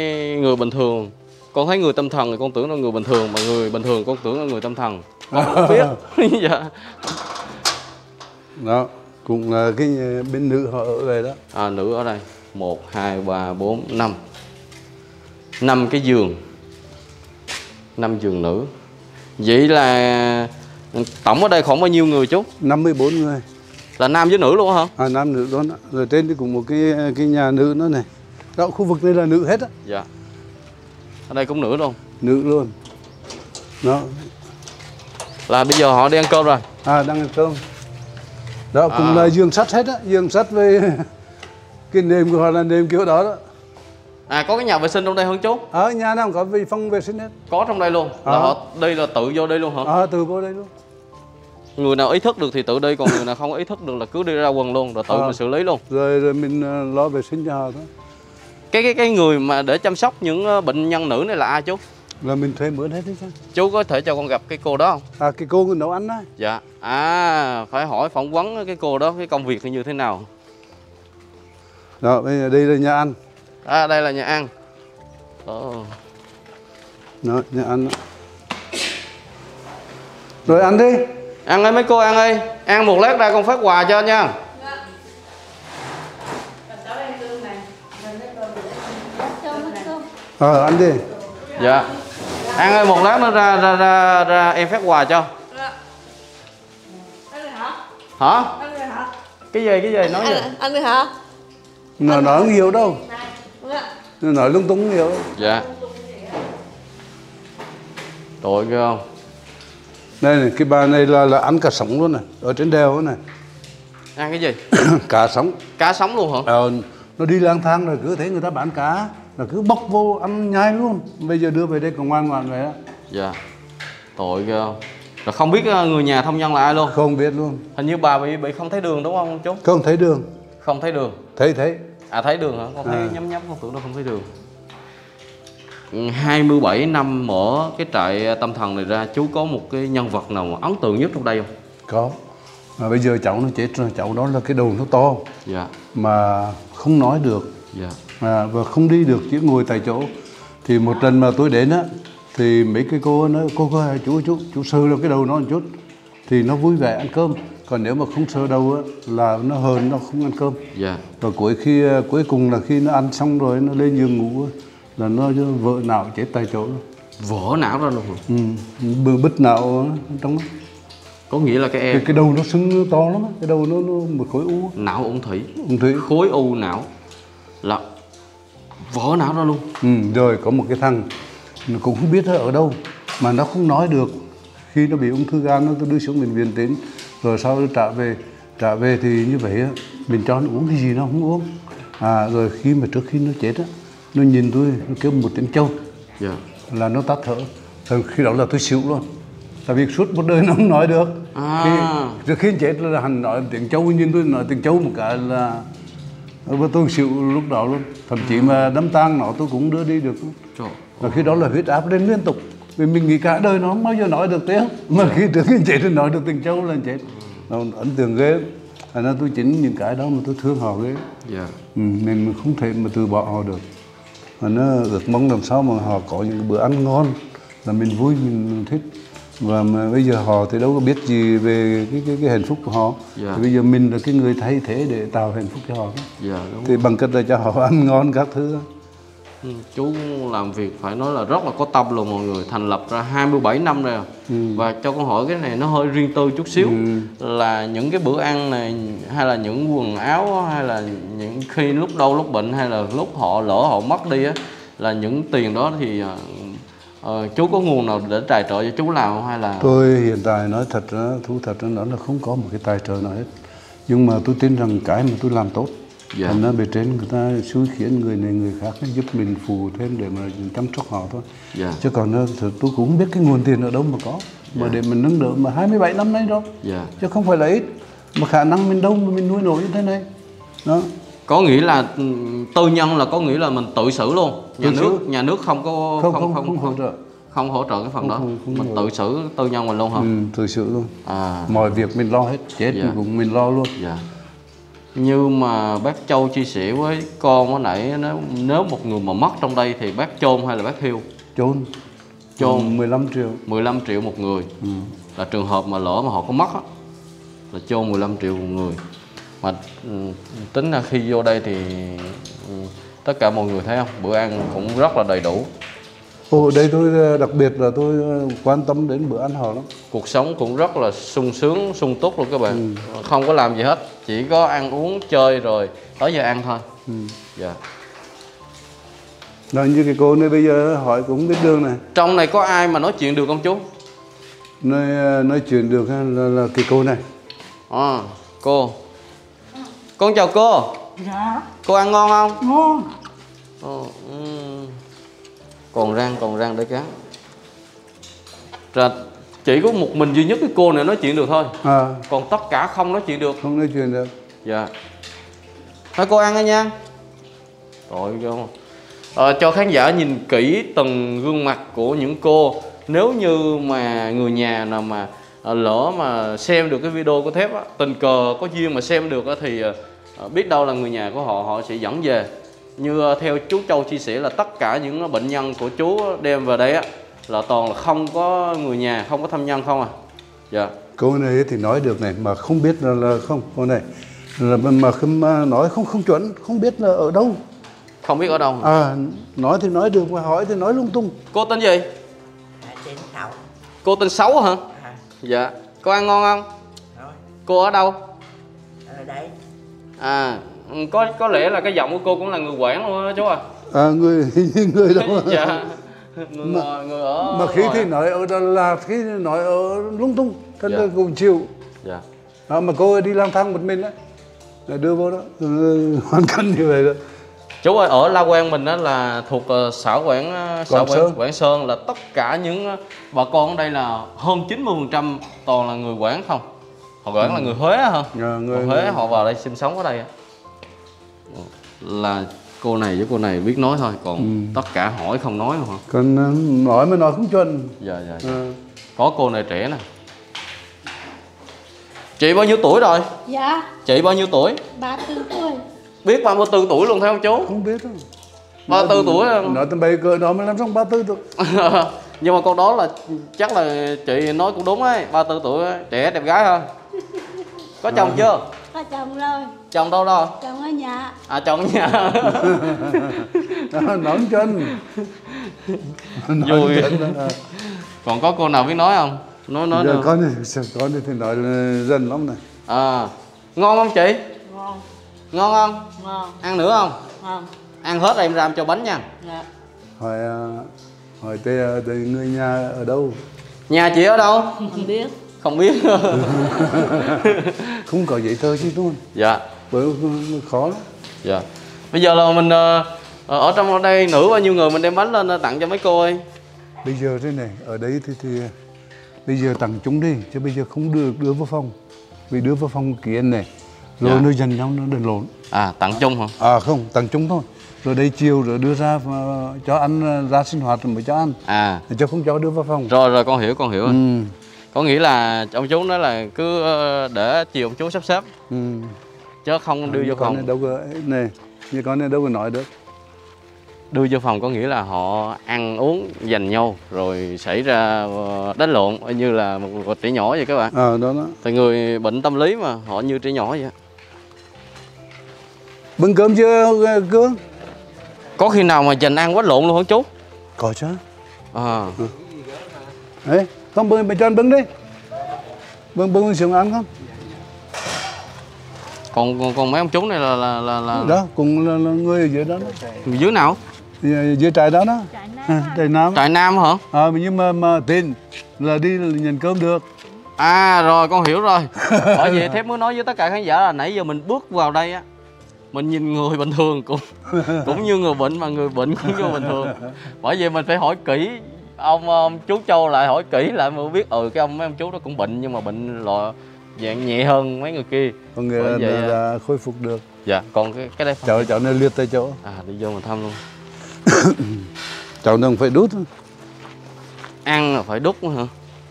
A: người tâm thần thì con tưởng là người bình thường, mà người bình thường con tưởng là người tâm thần, con không biết. Dạ.
B: Đó, cũng là cái bên nữ họ ở đây đó.
A: Nữ ở đây 1, 2, 3, 4, 5 5 cái giường, 5 giường nữ. Vậy là tổng ở đây khoảng bao nhiêu người chú?
B: 54 người.
A: Là nam với nữ luôn hả?
B: Nam nữ luôn. Rồi trên thì cũng một cái nhà nữ nữa này. Đó, khu vực này là nữ hết á.
A: Dạ. Ở đây cũng nữ luôn.
B: Nữ luôn. Đó.
A: Là bây giờ họ đi ăn cơm rồi.
B: Đang ăn cơm. Đó cũng là giường sắt hết á, giường sắt với cái nệm của họ là nệm kiểu đó đó.
A: Có cái nhà vệ sinh trong đây không chú?
B: Ở nhà nào có phòng vệ sinh hết.
A: Có trong đây luôn. Là họ đi là tự vô đây luôn hả?
B: Tự vô đây luôn.
A: Người nào ý thức được thì tự đi, còn người nào không có ý thức được là cứ đi ra quần luôn rồi tự mình xử lý luôn.
B: Rồi mình lo vệ sinh cho họ thôi.
A: Cái người mà để chăm sóc những bệnh nhân nữ này là ai chú?
B: Là mình thuê mướn hết đấy chứ.
A: Chú có thể cho con gặp cái cô đó không?
B: Cái cô người nấu ăn đó.
A: Dạ. Phải hỏi phỏng vấn cái cô đó cái công việc như thế nào.
B: Đó, bây giờ đây là nhà ăn.
A: Đây là nhà ăn.
B: Đó, nhà ăn đó. Rồi ăn đi.
A: Ăn ơi mấy cô ăn ơi. Ăn một lát ra con phát quà cho nha.
B: Ăn đi.
A: Dạ. Ăn ơi một lát nữa ra em phát quà cho. Hả? Cái gì nói gì?
D: Ăn đi hả?
B: Nó nói không nhiều đâu. Nó nói lung tung nhiều.
A: Dạ. Tội ghê không?
B: Đây này, cái bà này là ăn cá sống luôn này, ở trên đèo đó này.
A: Ăn cái gì?
B: Cá sống.
A: Cá sống luôn hả?
B: Nó đi lang thang rồi cứ thấy người ta bán cá, là cứ bóc vô ăn nhai luôn. Bây giờ đưa về đây còn ngoan ngoãn vậy đó.
A: Dạ. Tội ghê không? Rồi không biết người nhà thông nhân là ai luôn?
B: Không biết luôn.
A: Hình như bà bị không thấy đường đúng không chú?
B: Không thấy đường.
A: Không thấy đường.
B: Thấy.
A: Thấy đường hả? Con thấy nhắm con tưởng nó không thấy đường. 27 năm mở cái trại tâm thần này ra, chú có một cái nhân vật nào mà ấn tượng nhất trong đây không?
B: Có. Mà bây giờ cháu nó chết rồi, cháu đó là cái đầu nó to.
A: Dạ.
B: Mà không nói được.
A: Dạ.
B: Và không đi được, chỉ ngồi tại chỗ. Thì một lần mà tôi đến á, thì mấy cái cô nói, cô chú sờ lên cái đầu nó một chút. Thì nó vui vẻ ăn cơm. Còn nếu mà không sờ đầu á, là nó hờn, nó không ăn cơm.
A: Dạ.
B: Và cuối cùng là khi nó ăn xong rồi, nó lên giường ngủ á, là nó vỡ não chết tại chỗ.
A: Vỡ não ra luôn.
B: Bứt não trong đó.
A: Có nghĩa là cái
B: đầu nó sưng to lắm, cái đầu nó một khối u.
A: Não ung thủy. Khối u não là vỡ não ra luôn.
B: Rồi có một cái thằng nó cũng không biết nó ở đâu mà nó không nói được. Khi nó bị ung thư gan nó đưa xuống bệnh viện đến, rồi sau đó trả về thì như vậy á, mình cho nó uống cái gì nó không uống. Rồi trước khi nó chết á, nó nhìn tôi, nó kêu một tiếng trâu.
A: Dạ.
B: Là nó tắt thở. Rồi khi đó là tôi xỉu luôn. Tại vì suốt một đời nó không nói được. Trước khi chết là hắn nói tiếng trâu, nhìn tôi nói tiếng trâu một cái là tôi xỉu lúc đó luôn. Thậm chí mà đám tang nó tôi cũng đưa đi được. Và khi đó là huyết áp lên liên tục. Vì mình nghĩ cả đời nó không bao giờ nói được tiếng. Mà trước khi chết thì nói được tiếng trâu là chết. Nó ấn tượng ghê. Thành ra tôi chính những cái đó mà tôi thương họ ghê.
A: Dạ.
B: Mình không thể mà từ bỏ họ được. Và nó ước mong làm sao mà họ có những bữa ăn ngon là mình vui, mình thích. Và mà bây giờ họ thì đâu có biết gì về cái hạnh phúc của họ.
A: Dạ.
B: Thì bây giờ mình là cái người thay thế để tạo hạnh phúc cho họ.
A: Dạ, đúng.
B: Thì bằng cách là cho họ ăn ngon các thứ.
A: Chú làm việc phải nói là rất là có tâm luôn mọi người, thành lập ra 27 năm rồi. Và cho con hỏi cái này nó hơi riêng tư chút xíu, là những cái bữa ăn này hay là những quần áo hay là những khi lúc đau lúc bệnh hay là lúc họ lỡ họ mất đi á, là những tiền đó thì Chú có nguồn nào để tài trợ cho chú làm không hay là?
B: Tôi hiện tại nói thật ra, thú thật ra nó là không có một cái tài trợ nào hết. Nhưng mà tôi tin rằng cái mà tôi làm tốt, thành ra bề trên người ta xui khiến người này người khác giúp mình phụ thêm để mà chăm sóc họ thôi. Chứ còn tôi cũng không biết cái nguồn tiền ở đâu mà có. Mà để mình nâng đỡ mà 27 năm nay đâu. Chứ không phải là ít. Mà khả năng mình đâu mà mình nuôi nổi như thế này. Đó.
A: Có nghĩa là tư nhân là có nghĩa là mình tự xử luôn. Nhà nước không có
B: hỗ trợ.
A: Không hỗ trợ cái phần đó. Mình tự xử tư nhân mình luôn hả?
B: Tự xử luôn. Mọi việc mình lo hết, chết cũng mình lo luôn.
A: Như mà bác Châu chia sẻ với con mới nãy, nếu một người mà mất trong đây thì bác chôn hay là bác thiêu? Chôn
B: 15 triệu.
A: 15 triệu một người. Là trường hợp mà lỡ mà họ có mất á, là chôn 15 triệu một người. Mà tính ra khi vô đây thì tất cả mọi người thấy không, bữa ăn cũng rất là đầy đủ.
B: Đây tôi đặc biệt là tôi quan tâm đến bữa ăn họ lắm.
A: Cuộc sống cũng rất là sung sướng, sung túc luôn các bạn. Không có làm gì hết, chỉ có ăn uống chơi rồi tới giờ ăn thôi.
B: Rồi như cái cô này bây giờ hỏi cũng biết đường này.
A: Trong này có ai mà nói chuyện được không chú?
B: Nói chuyện được là cái cô này.
A: Cô. Con chào cô.
F: Dạ.
A: Cô ăn ngon không?
F: Ngon.
A: Còn rang để cắn. Rồi chỉ có một mình duy nhất cái cô này nói chuyện được thôi. Còn tất cả không nói chuyện được.
B: Không nói chuyện được.
A: Dạ. Thôi cô ăn nha. Rồi không? Cho khán giả nhìn kỹ từng gương mặt của những cô. Nếu như mà người nhà nào mà lỡ mà xem được cái video của Thép á, tình cờ có duyên mà xem được á, thì biết đâu là người nhà của họ sẽ dẫn về. Như theo chú Châu chia sẻ là tất cả những bệnh nhân của chú đem về đây á là toàn là không có người nhà, không có thân nhân không à.
B: Cô này thì nói được này mà không biết là không, cô này là mà không nói không chuẩn, không biết là ở đâu.
A: Không biết ở đâu.
B: Nói thì nói được mà hỏi thì nói lung tung.
A: Cô tên gì?
D: Tên Sáu.
A: Cô tên Sáu hả? Dạ. Cô ăn ngon không? Cô ở đâu?
D: Ở đây.
A: Có lẽ là cái giọng của cô cũng là người Quảng luôn á chú à.
B: Người đâu.
A: Dạ. Người ở
B: mà khi thì nói ở Đà Lạt, khi thì nói ở lung tung, thân tôi cũng chịu. Mà cô đi lang thang một mình đấy, đưa vô đó, hoàn cảnh như vậy đó.
A: Chú ơi, ở La Quang mình đó là thuộc xã Quảng Sơn, là tất cả những bà con ở đây là hơn 90% toàn là người Quảng không? Họ Quảng là người Huế hả? Người Huế họ vào đây sinh sống ở đây. Là cô này với cô này biết nói thôi, còn tất cả hỏi không nói luôn hả?
B: Còn nói mà nói không chuẩn.
A: Dạ. Có cô này trẻ nè. Chị bao nhiêu tuổi rồi?
F: Dạ.
A: Chị bao nhiêu tuổi?
F: 34 tuổi.
A: Biết 34 tuổi luôn thấy không chú?
B: Không biết đâu.
A: 34 tuổi không?
B: Nói tầm bậy cỡ đó mới làm xong 34 tuổi.
A: Nhưng mà con đó là chắc là chị nói cũng đúng ấy, 34 tuổi ấy. Trẻ đẹp gái hơn. Có chồng chưa?
F: Có chồng rồi.
A: Chồng đâu đâu?
F: Chồng ở nhà.
A: Chồng ở nhà.
B: Nói chân.
A: Vui. Còn có cô nào biết nói không? Nói được.
B: Con này thì nói dân lắm này.
A: Ngon không chị?
F: Ngon.
A: Ngon không?
F: Ngon.
A: Ăn nữa không?
F: Ngon.
A: Ăn hết rồi em làm cho bánh nha.
F: Dạ.
B: Hỏi người nhà ở đâu?
A: Nhà chị ở đâu?
F: Không biết.
A: Không biết.
B: Không có giấy tờ chứ luôn.
A: Dạ.
B: Bởi khó lắm.
A: Dạ. Bây giờ là mình ở trong đây nữ bao nhiêu người mình đem bánh lên tặng cho mấy cô ơi.
B: Bây giờ thế này, ở đây thì bây giờ tặng chúng đi, chứ bây giờ không được đưa vào phòng. Vì đưa vào phòng kia này, rồi nó dần nhau nó đừng lộn.
A: Tặng chung hả?
B: Không, tặng chung thôi. Rồi đây chiều rồi đưa ra cho ăn, ra sinh hoạt rồi mới cho ăn. Chứ không cho đưa vào phòng.
A: Rồi con hiểu rồi. Có nghĩa là ông chú nói là cứ để chiều ông chú sắp xếp. Chứ không đưa vô phòng.
B: Này đâu có, này, như con này đâu có nói được.
A: Đưa vô phòng có nghĩa là họ ăn uống giành nhau rồi xảy ra đánh lộn như là một trẻ nhỏ vậy các bạn.
B: Đó.
A: Tại người bệnh tâm lý mà họ như trẻ nhỏ vậy.
B: Bưng cơm chưa Cương?
A: Có khi nào mà giành ăn quánh lộn luôn hả chú?
B: Có chứ.
A: Đấy,
B: không bưng mày cho anh bưng đi. Bưng xuống ăn không?
A: Còn mấy ông chú này là
B: đó, cùng là người ở dưới đó.
A: Dưới nào?
B: dưới trại đó đó.
C: Trại Nam
B: Trại Nam.
A: Trại Nam hả?
B: Nhưng mà tên là đi nhận cơm được.
A: À rồi con hiểu rồi. Bởi vậy Thép mới nói với tất cả khán giả là nãy giờ mình bước vào đây á, mình nhìn người bình thường cũng như người bệnh, mà người bệnh cũng như bình thường. Bởi vậy mình phải hỏi kỹ ông chú Châu lại, hỏi kỹ lại mới biết cái mấy ông chú đó cũng bệnh, nhưng mà bệnh loại dạng nhẹ hơn mấy người kia.
B: Con người là khôi phục được.
A: Dạ, còn cái đây
B: Cháu này liệt tại chỗ.
A: đi vô mình thăm luôn.
B: Cháu nó phải đút.
A: Ăn là phải đút hả?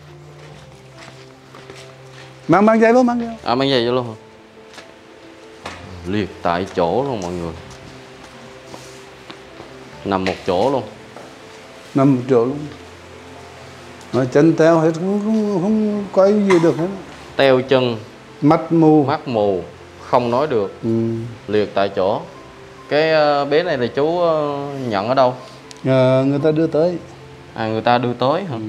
B: Mang giày vô, mang giày.
A: Mang giày vô luôn hả? Liệt tại chỗ luôn mọi người. Nằm một chỗ luôn.
B: Nằm một chỗ luôn. Mà chân teo hết, không coi gì được hết.
A: Teo chân.
B: Mắt mù.
A: Không nói được. Liệt tại chỗ. Cái bé này là chú nhận ở đâu?
B: Người ta đưa tới.
A: Người ta đưa tới hả?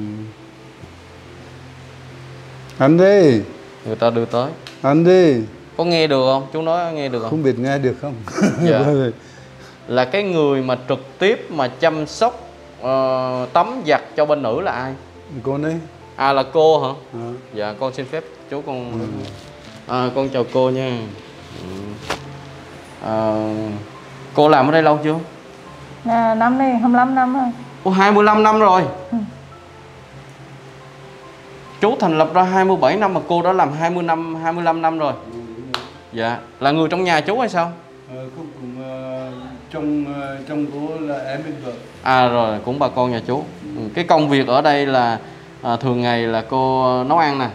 B: Anh đi.
A: Người ta đưa tới.
B: Anh đi.
A: Có nghe được không? Chú nói nghe được không?
B: Không biết nghe được không?
A: Dạ. Là cái người mà trực tiếp mà chăm sóc tắm giặt cho bên nữ là ai?
B: Cô đấy.
A: Là cô hả? Dạ con xin phép chú con. Con chào cô nha. Cô làm ở đây lâu chưa?
F: Năm nay 25 năm rồi.
A: 25 năm rồi. Chú thành lập ra 27 năm mà cô đã làm 25 năm rồi. Dạ, là người trong nhà chú hay sao?
B: Trong cô là em bên vợ.
A: Rồi, cũng bà con nhà chú. Cái công việc ở đây là thường ngày là cô nấu ăn nè,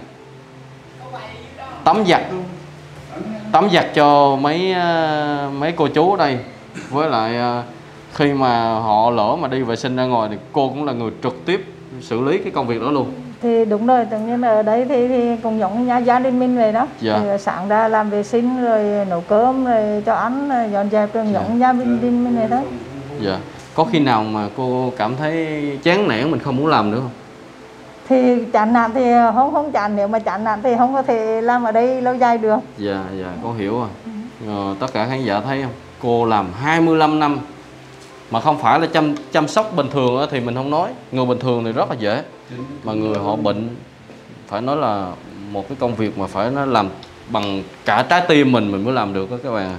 A: tắm giặt cho mấy cô chú ở đây. Với lại khi mà họ lỡ mà đi vệ sinh ra ngoài thì cô cũng là người trực tiếp xử lý cái công việc đó luôn.
F: Thì đúng rồi, tự nhiên ở đấy thì cũng giống như gia đình mình vậy đó.
A: Dạ.
F: Thì sáng ra làm vệ sinh rồi nấu cơm rồi cho ăn rồi dọn dẹp rồi giống gia đình mình vậy đó.
A: Dạ. Có khi nào mà cô cảm thấy chán nản mình không muốn làm nữa không?
F: Thì chán nản thì không chán, nếu mà chán nản thì không có thể làm ở đây lâu dài được.
A: Dạ, con hiểu rồi. Tất cả khán giả thấy không? Cô làm 25 năm mà không phải là chăm sóc bình thường thì mình không nói. Người bình thường thì rất là dễ, mà người họ bệnh phải nói là một cái công việc mà phải nó làm bằng cả trái tim mình mới làm được đó các bạn.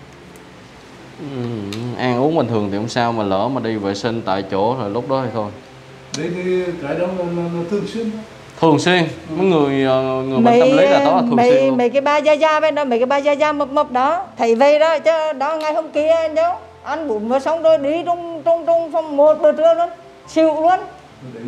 A: Ăn uống bình thường thì không sao, mà lỡ mà đi vệ sinh tại chỗ rồi lúc đó thì thôi.
B: Đấy thì cái đó là thường xuyên.
A: Thường xuyên, mấy người bệnh tâm lý là đó là thường xuyên luôn.
F: Mấy cái bà già bên đó, mấy cái bà già mập đó thấy về đó chứ đó ngày hôm kia anh đâu ăn bún vừa xong rồi đi trong phòng một bữa trưa luôn, xỉu luôn.
B: Đấy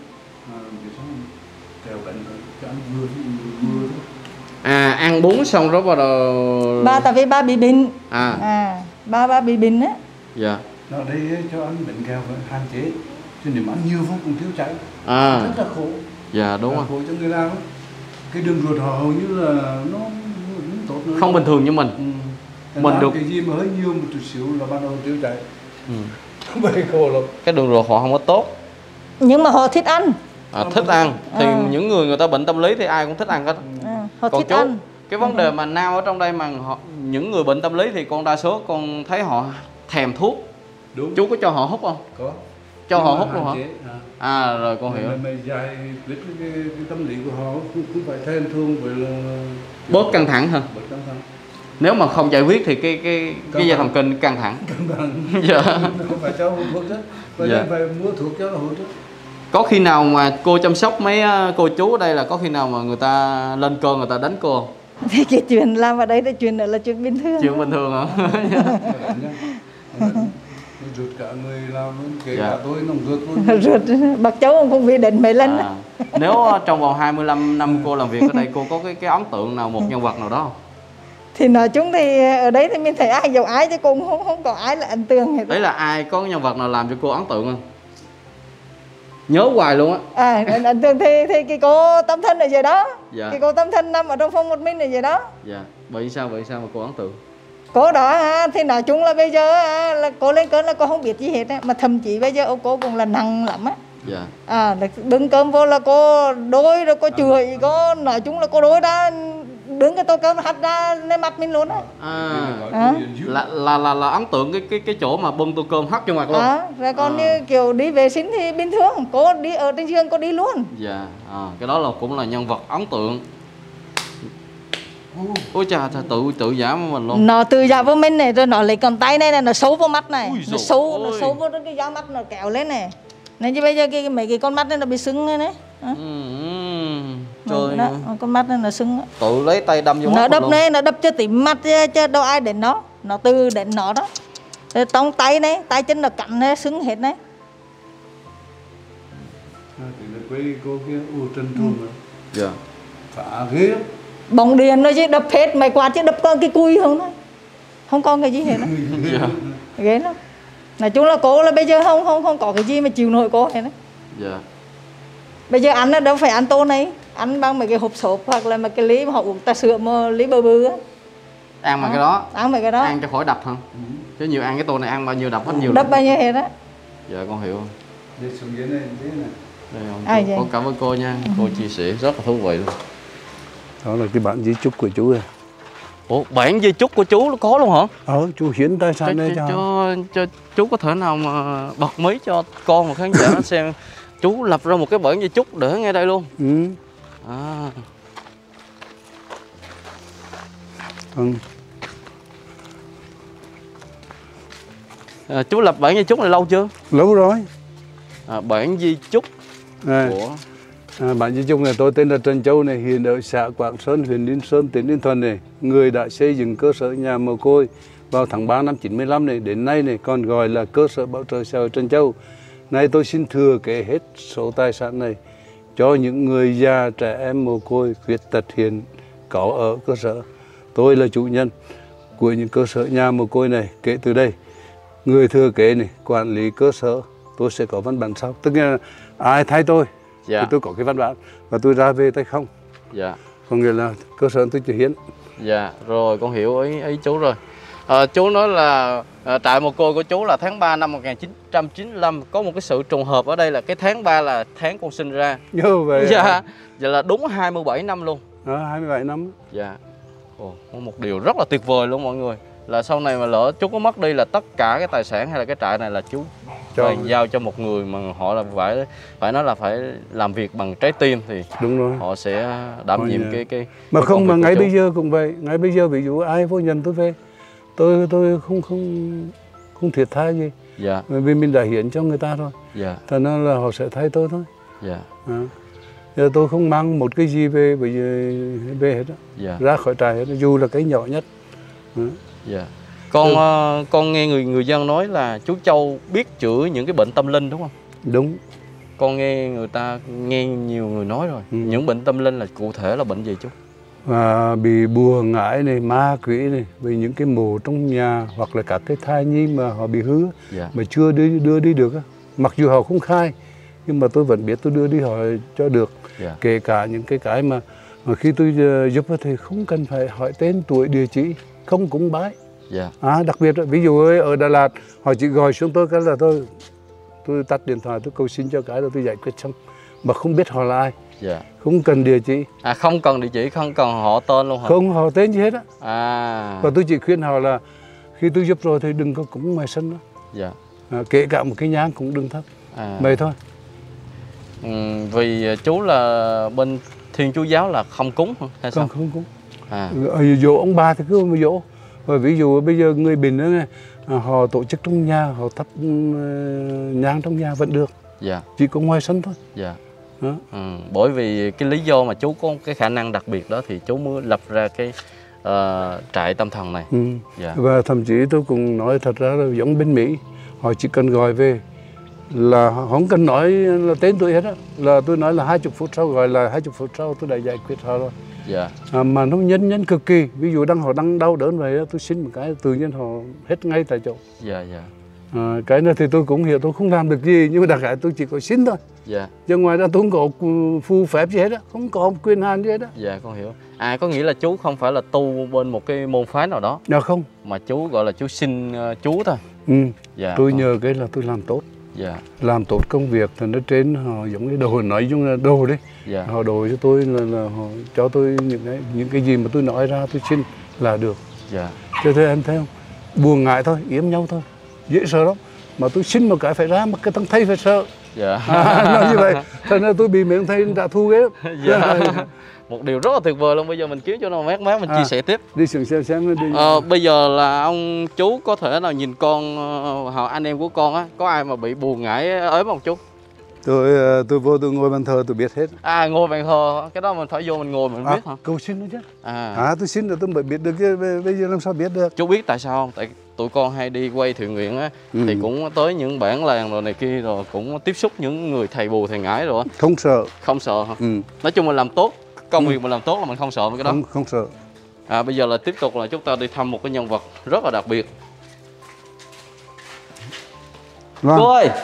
B: kèo bệnh cho ăn vừa.
A: Ăn bún xong rồi bắt đầu
F: Tại vì ba bị bệnh. Ba bị bệnh á.
A: Dạ.
B: Nó đây cho ăn bệnh kèo phải hạn chế. Chứ nếu ăn nhiều vô cùng thiếu chảy. Rất là khổ.
A: Dạ đúng rồi.
B: Khổ cho người làm. Cái đường ruột họ hầu như là nó tốt nữa.
A: Không bình thường như mình. Mình được
B: cái gì mà hơi nhiều một chút xíu là bắt đầu tiêu chảy. Vậy khổ lắm.
A: Cái đường ruột họ không có tốt.
F: Nhưng mà họ thích ăn.
A: Thích ăn thì những người ta bệnh tâm lý thì ai cũng thích ăn hết.
F: Họ
A: còn
F: thích
A: chú,
F: ăn.
A: cái vấn đề mà nào ở trong đây mà những người bệnh tâm lý thì con đa số con thấy họ thèm thuốc.
B: Đúng.
A: Chú có cho họ hút không?
B: Có.
A: Cho họ hút luôn hả? Rồi con hiểu.
B: Mày giải quyết cái tâm lý của họ cũng phải thèm thuốc vậy là
A: bớt căng thẳng hả?
B: Bớt căng thẳng.
A: Nếu mà không giải quyết thì cái dây thần kinh căng thẳng. Dạ.
B: Không phải cho hút thuốc chứ. Phải mua thuốc cho nó hút chứ.
A: Có khi nào mà cô chăm sóc mấy cô chú ở đây là có khi nào mà người ta lên cơn người ta đánh cô không?
F: Thì cái chuyện làm ở đây là chuyện đó là chuyện bình thường.
A: Chuyện bình thường hả?
B: Rụt cả người làm luôn, kể cả tôi nồng rụt luôn.
F: Rụt, bác cháu không bị định mấy lần.
A: Nếu trong vòng 25 năm cô làm việc ở đây, cô có cái ấn tượng nào, một nhân vật nào đó không?
F: Thì nói chung thì ở đấy thì mình thấy ai giàu ai chứ cũng không có ai là ấn tượng hết.
A: Đấy là ai, có nhân vật nào làm cho cô ấn tượng không? Nhớ hoài luôn á.
F: Ấn tượng thì cái cô tâm thân ở dưới đó.
A: Dạ.
F: Cái cô tâm thân nằm ở trong phòng một mình ở dưới đó.
A: Dạ. Vậy sao mà cô ấn tượng?
F: Cô đó thì nói chung là bây giờ là cô lên cơn là cô không biết gì hết á, mà thậm chí bây giờ cô cũng là nặng lắm á.
A: Dạ.
F: Bưng cơm vô là cô đối rồi cô chửi, cô nói chung là cô đối ra đứng cái tô cơm hắt ra lên mặt mình luôn á.
A: Là ấn tượng cái chỗ mà bưng tô cơm hắt cho mặt luôn.
F: Rồi còn như kiểu đi vệ sinh thì bình thường, cô đi ở trên giường cô đi luôn.
A: Dạ, cái đó là cũng là nhân vật ấn tượng. Ôi chà, tự giả với mình luôn.
F: Nó tự giả với mình này, rồi nó lấy con tay này nó xấu vào mắt này. Nó xấu vào cái da mắt nó kéo lên này. Nên chứ bây giờ mấy cái con mắt này nó bị sưng này.
A: Trời
F: đó, con mắt này nó sưng.
A: Tự lấy tay đâm vô mắt
F: nó đập
A: luôn.
F: này, nó đập cho tím mắt chứ đâu ai đến nó từ đến nó đó. Rồi tông tay này, tay chân nó cắn này, sưng hết này.
B: Cô kia trần truồng rồi.
A: Dạ.
B: Phá ghê.
F: Bóng điện nó chứ đập hết, mày quạt chứ đập con cái cùi không thôi. Không còn cái gì hết đó.
A: Dạ.
F: Ghê lắm. Nói chung là cô là bây giờ không có cái gì mà chịu nổi cô hết đấy.
A: Dạ.
F: Bây giờ ăn nó đâu phải ăn tô này, ăn bằng mấy cái hộp xốp hoặc là mấy cái ly mà họ uống trà sữa mà ly bơ bự á.
A: Ăn mà cái đó.
F: Ăn mấy cái đó.
A: Ăn cho khỏi đập hả? Chứ nhiều ăn cái tô này ăn bao nhiêu đập hết nhiều.
F: Đập bao nhiêu hết á.
A: Dạ con hiểu.
B: Đi xuống dưới này thế này.
A: Đây con cảm ơn cô nha. Cô chia sẻ rất là thú vị luôn.
B: Đó là cái bản di chúc của chú này.
A: Ủa, bản di chúc của chú có luôn hả?
B: Chú hiến tài sản này
A: cho chú có thể nào mà bật mí cho con và khán giả xem chú lập ra một cái bản di chúc để ngay đây luôn. Chú lập bản di chúc này lâu chưa?
B: Lâu rồi.
A: Bản di chúc của
B: bản di chúc này tôi tên là Trần Châu này, hiện ở xã Quảng Sơn, huyện Ninh Sơn, tỉnh Ninh Thuận này. Người đã xây dựng cơ sở nhà mồ côi vào tháng 3 năm 95 này, đến nay này còn gọi là cơ sở bảo trợ xã hội Trần Châu. Nay tôi xin thừa kế hết số tài sản này cho những người già, trẻ em mồ côi, khuyết tật hiện có ở cơ sở. Tôi là chủ nhân của những cơ sở nhà mồ côi này. Kể từ đây, người thừa kế này quản lý cơ sở, tôi sẽ có văn bản sau. Tức là ai thay tôi thì tôi có cái văn bản và tôi ra về tay không.
A: Dạ.
B: Có nghĩa là cơ sở tôi chỉ hiến.
A: Dạ, rồi con hiểu ý chú rồi. Chú nói là trại mồ côi của chú là tháng 3 năm 1995. Có một cái sự trùng hợp ở đây là cái tháng 3 là tháng con sinh ra.
B: Nhớ vậy.
A: Dạ, vậy là đúng 27 năm luôn.
B: 27 năm.
A: Dạ. Một điều rất là tuyệt vời luôn mọi người. Là sau này mà lỡ chú có mất đi là tất cả cái tài sản hay là cái trại này là chú phải giao cho một người mà họ là phải nói là phải làm việc bằng trái tim thì
B: đúng rồi,
A: họ sẽ đảm nhiệm cái
B: mà
A: cái
B: không mà ngay bây
A: chú.
B: giờ cũng vậy. Ngay bây giờ ví dụ ai vô nhận tôi về, tôi không thiệt thai gì.
A: Dạ.
B: Vì mình đã hiến cho người ta rồi.
A: Dạ.
B: Thật ra là họ sẽ thay tôi thôi.
A: Dạ.
B: Giờ tôi không mang một cái gì về về hết đó.
A: Dạ.
B: Ra khỏi trại hết, dù là cái nhỏ nhất.
A: Dạ. Con nghe người dân nói là chú Châu biết chữa những cái bệnh tâm linh đúng không?
B: Đúng.
A: Con nghe nhiều người nói rồi. Những bệnh tâm linh là cụ thể là bệnh gì chú?
B: Bị bùa ngải này, ma quỷ này, vì những cái mồ trong nhà hoặc là các cái thai nhi mà họ bị hư mà chưa đưa đi được. Mặc dù họ không khai nhưng mà tôi vẫn biết tôi đưa đi họ cho được. Kể cả những cái mà khi tôi giúp thì không cần phải hỏi tên, tuổi, địa chỉ, không cúng bái. Đặc biệt ví dụ ở Đà Lạt họ chỉ gọi xuống tôi cái là tôi tắt điện thoại, tôi cầu xin cho cái là tôi giải quyết xong, mà không biết họ là ai. Không cần địa chỉ.
A: Không cần địa chỉ, không cần họ tên luôn hả?
B: Không họ tên gì hết á. Và tôi chỉ khuyên họ là khi tôi giúp rồi thì đừng có cúng ngoài sân đó. Kể cả một cái nhang cũng đừng thắp. Vậy thôi.
A: Vì chú là bên Thiên Chúa giáo là không cúng hay sao?
B: Không cúng. Dỗ ông bà thì cứ mà dỗ. Và ví dụ bây giờ người Bình đó này, họ tổ chức trong nhà, họ thắp nhang trong nhà vẫn được. Chỉ có ngoài sân thôi.
A: Bởi vì cái lý do mà chú có cái khả năng đặc biệt đó thì chú mới lập ra cái trại tâm thần này.
B: Và thậm chí tôi cũng nói thật ra là giống bên Mỹ, họ chỉ cần gọi về là họ không cần nói là tên tôi hết á, là tôi nói là 20 phút sau gọi là 20 phút sau tôi đã giải quyết họ rồi. Mà nó nhân cực kỳ, ví dụ họ đang đau đớn vậy tôi xin một cái tự nhiên họ hết ngay tại chỗ. Cái này thì tôi cũng hiểu, tôi không làm được gì nhưng mà đại khái tôi chỉ có xin thôi. Chứ ngoài ra tôi không có phù phép gì hết á, không có quyền hạn gì hết á.
A: Con hiểu. Có nghĩa là chú không phải là tu bên một cái môn phái nào đó.
B: Không.
A: Mà chú gọi là chú xin chú thôi.
B: Tôi nhờ cái là tôi làm tốt.
A: Dạ.
B: Làm tốt công việc thì nó trên họ giống như đồ, nói chung là đồ đấy.
A: Dạ.
B: Họ đồ cho tôi là họ cho tôi những cái gì mà tôi nói ra tôi xin là được.
A: Dạ.
B: Cho thế em thấy không? Buồn ngại thôi, yếm nhau thôi, dễ sợ lắm. Mà tôi xin một cái phải ra, mà cái thằng thầy phải sợ.
A: Dạ.
B: Nói như vậy, thế nên tôi bị mấy ông thầy trả thù ghê lắm.
A: Dạ. Một điều rất là tuyệt vời luôn. Bây giờ mình kiếm chỗ nào mát mát mình chia sẻ tiếp.
B: Đi xem đi.
A: Bây giờ là ông chú có thể nào nhìn con, họ anh em của con á, có ai mà bị buồn ngại ốm không chú?
B: Tôi vô tôi ngồi bàn thờ tôi biết hết.
A: À, ngồi bàn thờ, cái đó mình phải vô mình ngồi mình biết hả?
B: Cầu xin nữa chứ.
A: Tôi
B: xin rồi tôi mới biết được chứ, bây giờ làm sao biết được.
A: Chú biết tại sao không? Tại tụi con hay đi quay thiện nguyện á, thì cũng tới những bản làng rồi này kia, rồi cũng tiếp xúc những người thầy bùa thầy ngải rồi á.
B: Không sợ.
A: Không sợ hả? Nói chung mình làm tốt, công việc mình làm tốt là mình không sợ mấy cái đó.
B: Không sợ.
A: Bây giờ là tiếp tục là chúng ta đi thăm một cái nhân vật rất là đặc biệt.
B: Vâng.
A: Cô ơi!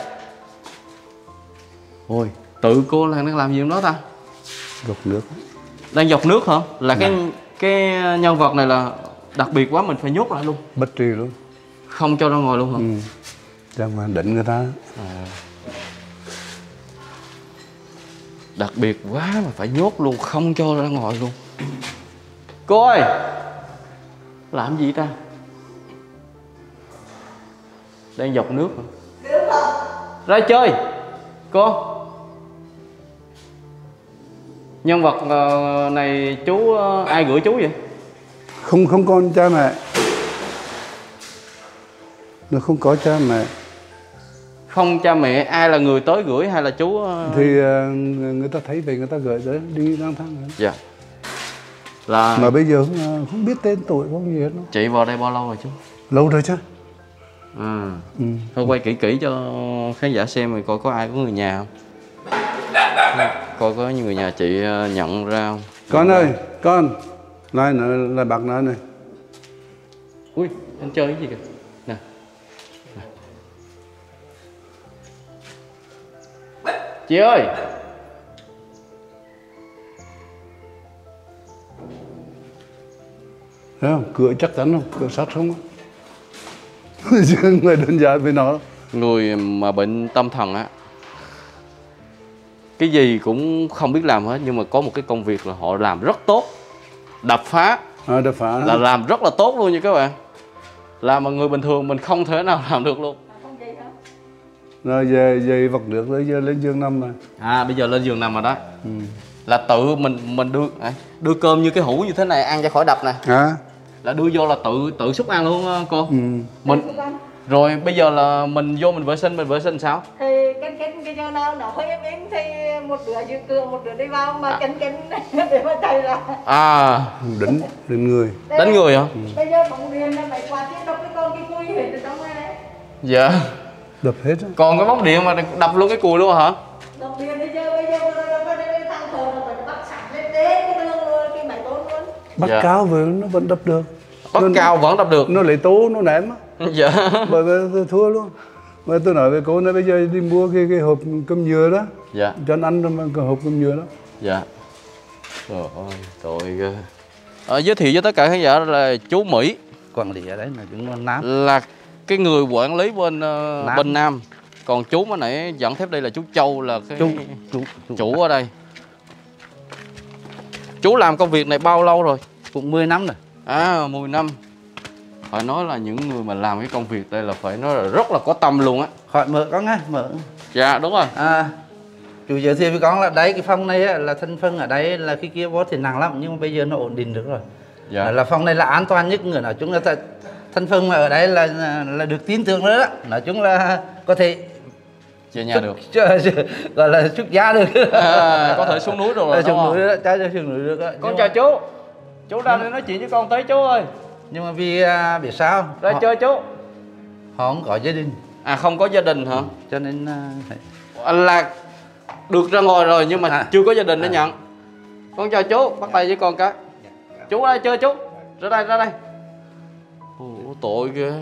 A: Ôi, tự cô đang làm gì trong đó ta?
B: Dọc nước.
A: Đang dọc nước hả? Là cái nhân vật này là đặc biệt quá, mình phải nhốt lại luôn.
B: Bất trì luôn.
A: Không cho ra ngoài luôn hả?
B: Chẳng mà định người ta.
A: Đặc biệt quá mà phải nhốt luôn, không cho ra ngoài luôn. Cô ơi! Làm gì ta? Đang dọc nước hả? Ra chơi! Cô! Nhân vật này chú ai gửi chú vậy?
B: Không có cha mẹ. Nó không có cha mẹ.
A: Không cha mẹ, ai là người tới gửi hay là chú?
B: Thì người ta thấy về người ta gửi tới đi lang thang.
A: Dạ. Là
B: mà bây giờ không biết tên tuổi không gì hết.
A: Chị vào đây bao lâu rồi chú?
B: Lâu rồi chứ.
A: Thôi quay kỹ kỹ cho khán giả xem rồi coi có ai có người nhà không. Coi có người nhà chị nhận ra không.
B: Con ơi, con lại bạc này.
A: Ui, anh chơi cái gì kìa. Nè. Chị ơi!
B: Thấy không? Cửa chắc chắn không? Cửa sắt không? Người đơn giản với nó.
A: Người mà bệnh tâm thần á, cái gì cũng không biết làm hết, nhưng mà có một cái công việc là họ làm rất tốt. Đập phá.
B: Đập phá
A: là làm rất là tốt luôn nha các bạn. Là mà người bình thường mình không thể nào làm được luôn.
B: Rồi về vật nước tới giờ lên giường nằm rồi.
A: Bây giờ lên giường nằm rồi đó. Là tự mình đưa cơm như cái hũ như thế này ăn cho khỏi đập nè. Là đưa vô là tự xúc ăn luôn cô. Mình rồi bây giờ là mình vô mình vệ sinh sao?
F: Thì cái chỗ nào nó hơi êm thì một đứa giữ cửa, một đứa đi vào mà cánh để mà chạy ra.
B: Đánh người.
A: Đánh người hả?
F: Bây giờ bóng điện là phải qua tiếp đập cái con cái cùi hết ở trong này đấy.
A: Dạ.
B: Đập hết.
A: Còn cái bóng điện mà đập luôn cái cùi luôn hả?
F: Đập điện bây giờ thằng thờ nó phải bắt sẵn lên đến cái máy tôn luôn.
B: Bắt cao vừa nó vẫn đập được.
A: Bắt cao vẫn đập được.
B: Nó lấy tố nó ném á.
A: Dạ.
B: Bởi vì tôi thua luôn. Mà tôi nói với cô, nó bây giờ đi mua cái hộp cơm nhựa đó.
A: Dạ.
B: Cho anh ăn trong cái hộp cơm nhựa đó.
A: Dạ. Trời ơi, tội ghê. Giới thiệu với tất cả khán giả là chú Mỹ.
E: Quản lý ở đấy là chúng Nam.
A: Là cái người quản lý bên bên Nam. Còn chú mà nãy dẫn thép đây là chú Châu, là cái chủ ở đây. Chú làm công việc này bao lâu rồi?
E: Cũng 10 năm rồi.
A: 10 năm. Phải nói là những người mà làm cái công việc đây là phải nói là rất là có tâm luôn á.
E: Khỏi mở con á, mở.
A: Dạ đúng rồi.
E: Chủ giới thiệu với con là đấy cái phòng này á, là thành phần ở đây là cái kia vô thì nặng lắm, nhưng mà bây giờ nó ổn định được rồi.
A: Dạ.
E: Là phòng này là an toàn nhất, người nói chung là thành phần mà ở đây là được tin tưởng nữa đó. Nói chung là có thể
A: về nhà được.
E: Gọi là xuất giá được.
A: Có thể xuống núi rồi.
E: Xuống núi đó, cho xuống núi được đó.
A: Con chào chú. Chú ra đây nói chuyện với con tới chú ơi.
E: Nhưng mà vì biết sao?
A: Ra chơi chú.
E: Họ không có gia đình.
A: Không có gia đình hả?
E: Cho nên
A: là được ra ngoài rồi nhưng mà chưa có gia đình để nhận. Con chào chú, bắt tay với con cái. Chú ra chơi chú. Ra đây. Ủa, tội ghê.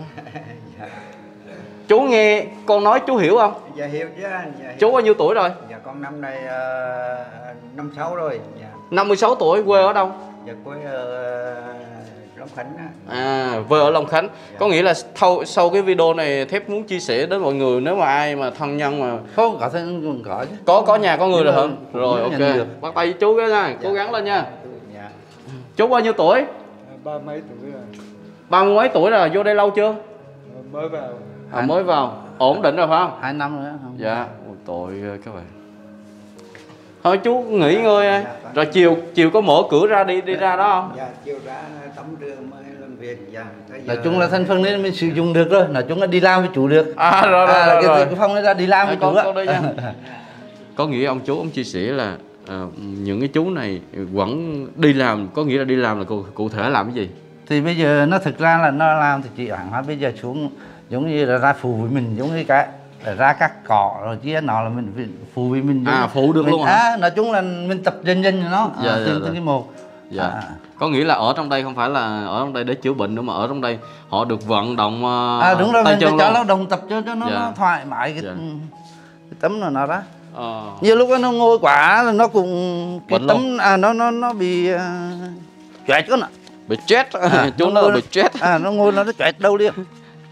A: Chú nghe con nói chú hiểu không?
G: Dạ hiểu chứ anh. Dạ,
A: chú bao nhiêu tuổi rồi?
G: Dạ con năm nay 56 rồi. Dạ.
A: 56 tuổi, quê ở đâu?
G: Dạ quê ở Long Khánh á.
A: À, quê ở Long Khánh. Có nghĩa là sau cái video này Thép muốn chia sẻ đến mọi người, nếu mà ai mà thân nhân mà
E: Không, có thể còn có chứ.
A: có nhà có người rồi hả? Rồi
E: nhận
A: ok.
E: được.
A: Bắt tay với chú cái nha, cố gắng lên nha.
G: Dạ.
A: Chú bao nhiêu tuổi?
G: Ba mấy tuổi rồi.
A: 30 mấy tuổi rồi, vô đây lâu chưa?
G: Mới vào.
A: À, mới vào. Ổn định rồi phải không?
E: 2 năm rồi đó. Không.
A: Dạ. Ôi, tội các bạn. Thôi chú nghỉ ngơi rồi chiều có mở cửa ra đi ra đó không?
G: Dạ, chiều ra tắm rửa mới làm việc. Dạ.
E: Nói chung là thành phần nên mình sử dụng được rồi, nói chung là đi làm với chủ được.
A: À rồi
E: Cái phòng này ra đi làm với chủ á.
A: Có nghĩa ông chú ông chia sẻ là những cái chú này vẫn đi làm, có nghĩa là đi làm là cụ thể làm cái gì?
E: Thì bây giờ nó thực ra là nó làm thì chị hẳn hóa bây giờ xuống giống như là ra phụ với mình, giống như cái ra cắt cỏ rồi chia nó là mình phụ với mình.
A: Phụ được luôn hả?
E: Nói chung là mình tập dần dần cho nó từng cái một.
A: Dạ. Có nghĩa là ở trong đây không phải là ở trong đây để chữa bệnh nữa, mà ở trong đây họ được vận động
E: đúng rồi,
A: tay
E: mình
A: chân
E: cho
A: luôn.
E: lao động tập cho nó thoải mái cái tấm nó đó.
A: Nhiều
E: lúc nó ngồi quá là nó cũng cái
A: bệnh
E: tấm nó bị choẹt con ạ.
A: Bị chết, chú nó bị chết.
E: Nó ngồi nó choẹt đâu liền.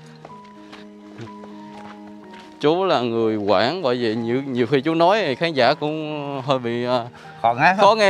A: Chú là người quản, bởi vậy nhiều khi chú nói thì khán giả cũng hơi bị khó nghe.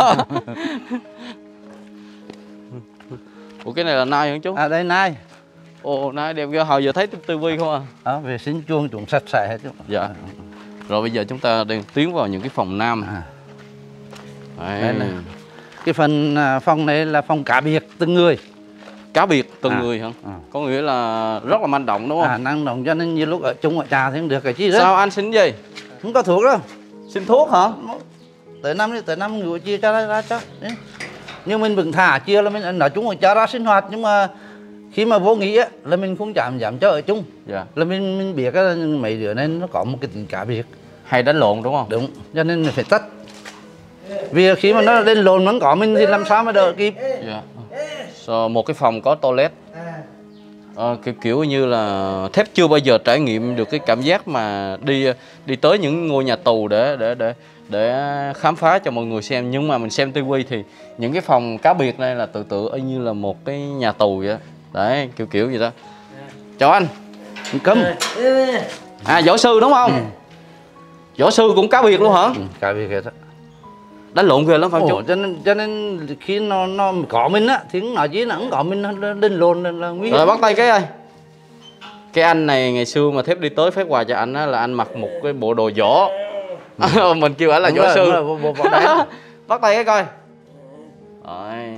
A: Ủa cái này là nai hả chú?
E: Đây nai.
A: Ồ, nai đẹp ghê, hồi giờ thấy tivi không à?
E: Vệ sinh chuông chúng sạch sẽ hết chú.
A: Dạ. Rồi bây giờ chúng ta đang tiến vào những cái phòng nam.
E: Đây này. Cái phòng này là phòng cá biệt từng người.
A: Cá biệt từng người hả? Có nghĩa là rất là manh động đúng không?
E: Năng động, cho nên nhiều lúc ở chung ở trà thì không được cái chi đó.
A: Sao anh xin gì?
E: Không có thuốc đâu.
A: Xin thuốc hả?
E: Tới năm người chia cho ra cho. Nhưng mình vẫn thả chia là mình nói chung là cho ra sinh hoạt, nhưng mà khi mà vô nghĩ á là mình không dám cho ở chung.
A: Dạ.
E: Là mình biết á, mấy đứa này nó có một cái tình cá biệt.
A: Hay đánh lộn đúng không?
E: Đúng, cho nên phải tách. Vì khi mà nó lên lộn vẫn có mình thì làm sao mà đỡ kịp.
A: Dạ. Một cái phòng có toilet. Kiểu như là Thép chưa bao giờ trải nghiệm được cái cảm giác mà đi tới những ngôi nhà tù để khám phá cho mọi người xem. Nhưng mà mình xem tivi thì những cái phòng cá biệt này là tự y như là một cái nhà tù vậy đó. Đấy, kiểu gì đó. Chào anh.
E: Cấm.
A: Võ sư đúng không? Võ sư cũng cá biệt luôn hả?
E: Cá biệt hết á.
A: Đánh lộn ghê lắm phải không chú?
E: Cho nên khi nó có mình á thì nói chí nó không có mình, nó đánh lộn là nguy hiểm.
A: Rồi bắt tay cái ơi. Cái anh này ngày xưa mà Thép đi tới phát quà cho anh á là anh mặc một cái bộ đồ võ. Mình kêu ảnh là võ sư. Bắt tay cái coi. Rồi.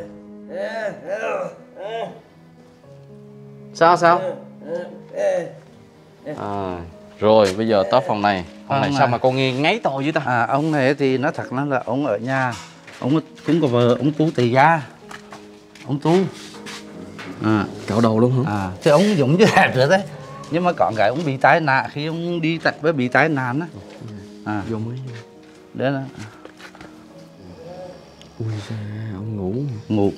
A: Sao? Rồi bây giờ tới phòng này. Phòng này sao mà con nghe ngáy to dữ ta?
E: Ông này thì nói thật là ông ở nhà, ông cũng có vợ, ông tu tỳ gia, ông tu.
A: Cạo đầu luôn hả?
E: Thì ông giống như đẹp rồi đấy, nhưng mà có cái ông bị tai nạn, khi ông đi tập với bị tai nạn á.
A: Vô mới.
E: Đấy là.
A: Ui da, ông
E: ngủ.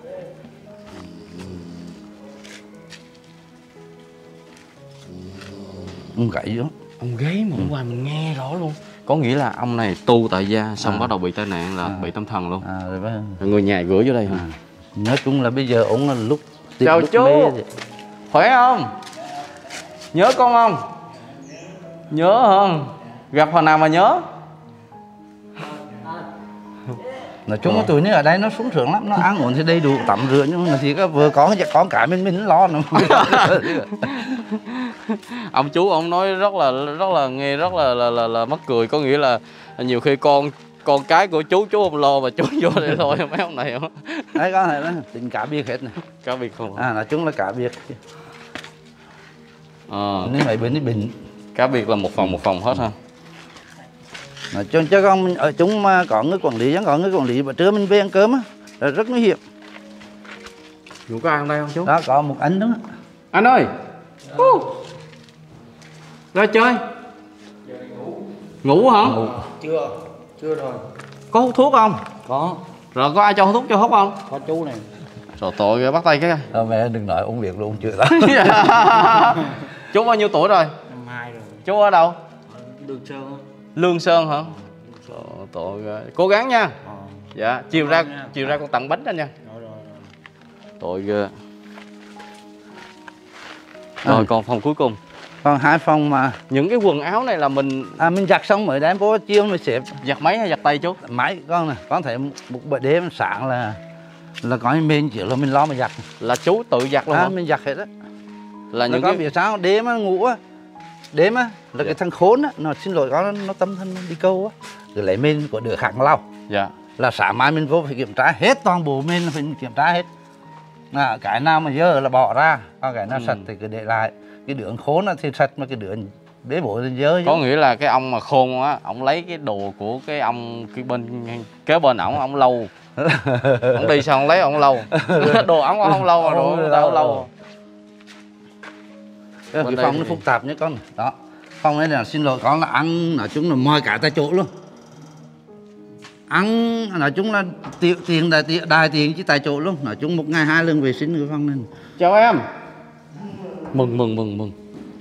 E: Ông gãy đó.
A: Ông gáy mà hôm qua mình nghe rõ luôn. Có nghĩa là ông này tu tại gia xong bắt đầu bị tai nạn là bị tâm thần luôn. Người nhà gửi vô đây hả?
E: Nói chung là bây giờ ông là lúc
A: chào
E: lúc
A: chú. Khỏe không? Nhớ con không? Nhớ không? Gặp hồi nào mà nhớ?
E: Nói chung là tụi nó ở đây nó sung sướng lắm, nó ăn uống thì đầy đủ, tắm rửa, nhưng mà thì vừa có cả mình lo nữa.
A: Ông chú ông nói rất là nghe rất là mắc cười, có nghĩa là nhiều khi con cái của chú không lo mà chú vô đây thôi mấy ông này không?
E: Đấy có thể đó, tình cá biệt hết này.
A: Cá biệt không?
E: Nói chung là cá biệt. Nên mấy bên đi bình.
A: Cá biệt là một phòng hết ha.
E: Nói chung cho con mình ở chúng mà có người quản lý, có người quản lý, bữa trưa mình về ăn cơm á là rất nguy hiểm.
A: Chú có ăn đây không chú?
E: Đó có một anh đó.
A: Anh ơi. Ra chơi. Ngủ hả?
G: Chưa rồi.
A: Có hút thuốc không?
E: Có.
A: Rồi có ai cho hút không?
E: Có chú này.
A: Rồi tội ghê, bắt tay cái.
E: Mẹ đừng nói ông việc luôn, chưa đó.
A: Chú bao nhiêu tuổi rồi?
G: Năm 2 rồi.
A: Chú ở đâu?
G: Lương Sơn.
A: Lương Sơn hả? Tội ghê. Cố gắng nha. Dạ, chiều ra con tặng bánh anh nha.
G: Rồi.
A: Tội ghê. Rồi còn phòng cuối cùng.
E: Còn 2 phòng mà
A: Những cái quần áo này là mình
E: mình giặt xong mới đem vô chiều mới xếp.
A: giặt máy hay giặt tay chú?
E: Máy con này, con thấy một bữa đêm sáng là có mình chỉ là mình lo mà giặt.
A: Là chú tự giặt luôn hả?
E: Mình giặt hết á.
A: Là những
E: Con
A: cái
E: việc sao đêm á ngủ á, đêm á là cái thằng khốn á, nó xin lỗi con nó tâm thân đi câu á, rồi lấy mình của đứa khác lau.
A: dạ.
E: Là sáng mai mình vô phải kiểm tra hết toàn bộ mình phải kiểm tra hết. Cái nào mà dơ là bỏ ra, còn cái nào sạch thì cứ để lại. Cái đứa khốn á thì sạch mà cái đứa bế bội thì dơ.
A: Có nghĩa là cái ông mà khôn á, ông lấy cái đồ của cái ông cái bên kế bên ông lâu. Ông đi xong lấy ông lâu. Đồ ông không lâu mà đồ người ta lâu.
E: Cái phòng nó phức tạp nhé con. Đó. Phòng này là xin lỗi con là ăn nói chung là mọi cả tại chỗ luôn. Ăn nói chung là tiền đài tiền chỉ tại chỗ luôn. Nói chung một ngày 2 lần vệ sinh cái phòng này.
A: Chào em. Mừng.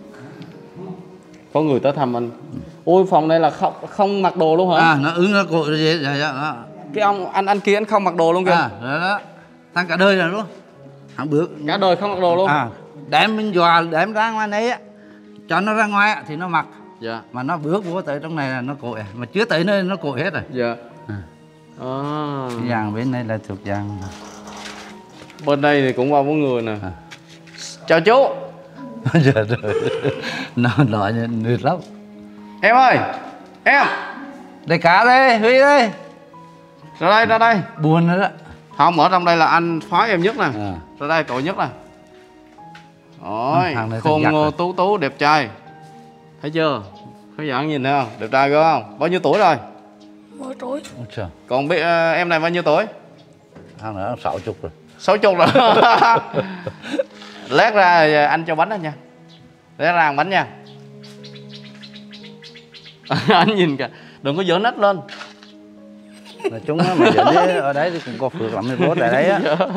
A: Có người tới thăm anh. Ôi phòng này là không mặc đồ luôn hả?
E: Nó ứng nó cội gì đó.
A: Cái ông anh kia anh không mặc đồ luôn kìa.
E: Đó. Thằng cả đời rồi luôn. Hàng bước
A: Cả đời không mặc đồ luôn.
E: Đem mình dọa đem ra ngoài này á, cho nó ra ngoài thì nó mặc.
A: Dạ.
E: Mà nó bước vô tới trong này là nó cội, mà chưa tới nơi nó cội hết rồi.
A: Dạ.
E: Cái dàn bên này là thuộc dàn.
A: Bên đây thì cũng bao nhiêu người nè. Chào chú.
E: Giờ rồi. Nó nói nhiệt lắm.
A: Em ơi. Em.
E: Đây cá đây, Huy đây.
A: Ra đây.
E: Buồn rồi đó.
A: Không, ở trong đây là anh phái em nhất nè. Ra đây cậu nhất nè. Ôi, khôn ngô tú đẹp trai. Thấy chưa? Khán giả nhìn thấy không? Đẹp trai cơ không? Bao nhiêu tuổi rồi?
C: 10 tuổi.
A: Còn biết em này bao nhiêu tuổi?
E: Thằng nữa 60 rồi.
A: 60 rồi. Lát ra anh cho bánh đó nha. Lát ra ăn bánh nha. Anh nhìn kìa, đừng có giở nách lên.
E: Nói chung á, mà giờ ở đấy thì cũng có phước lắm, bố tại đấy á.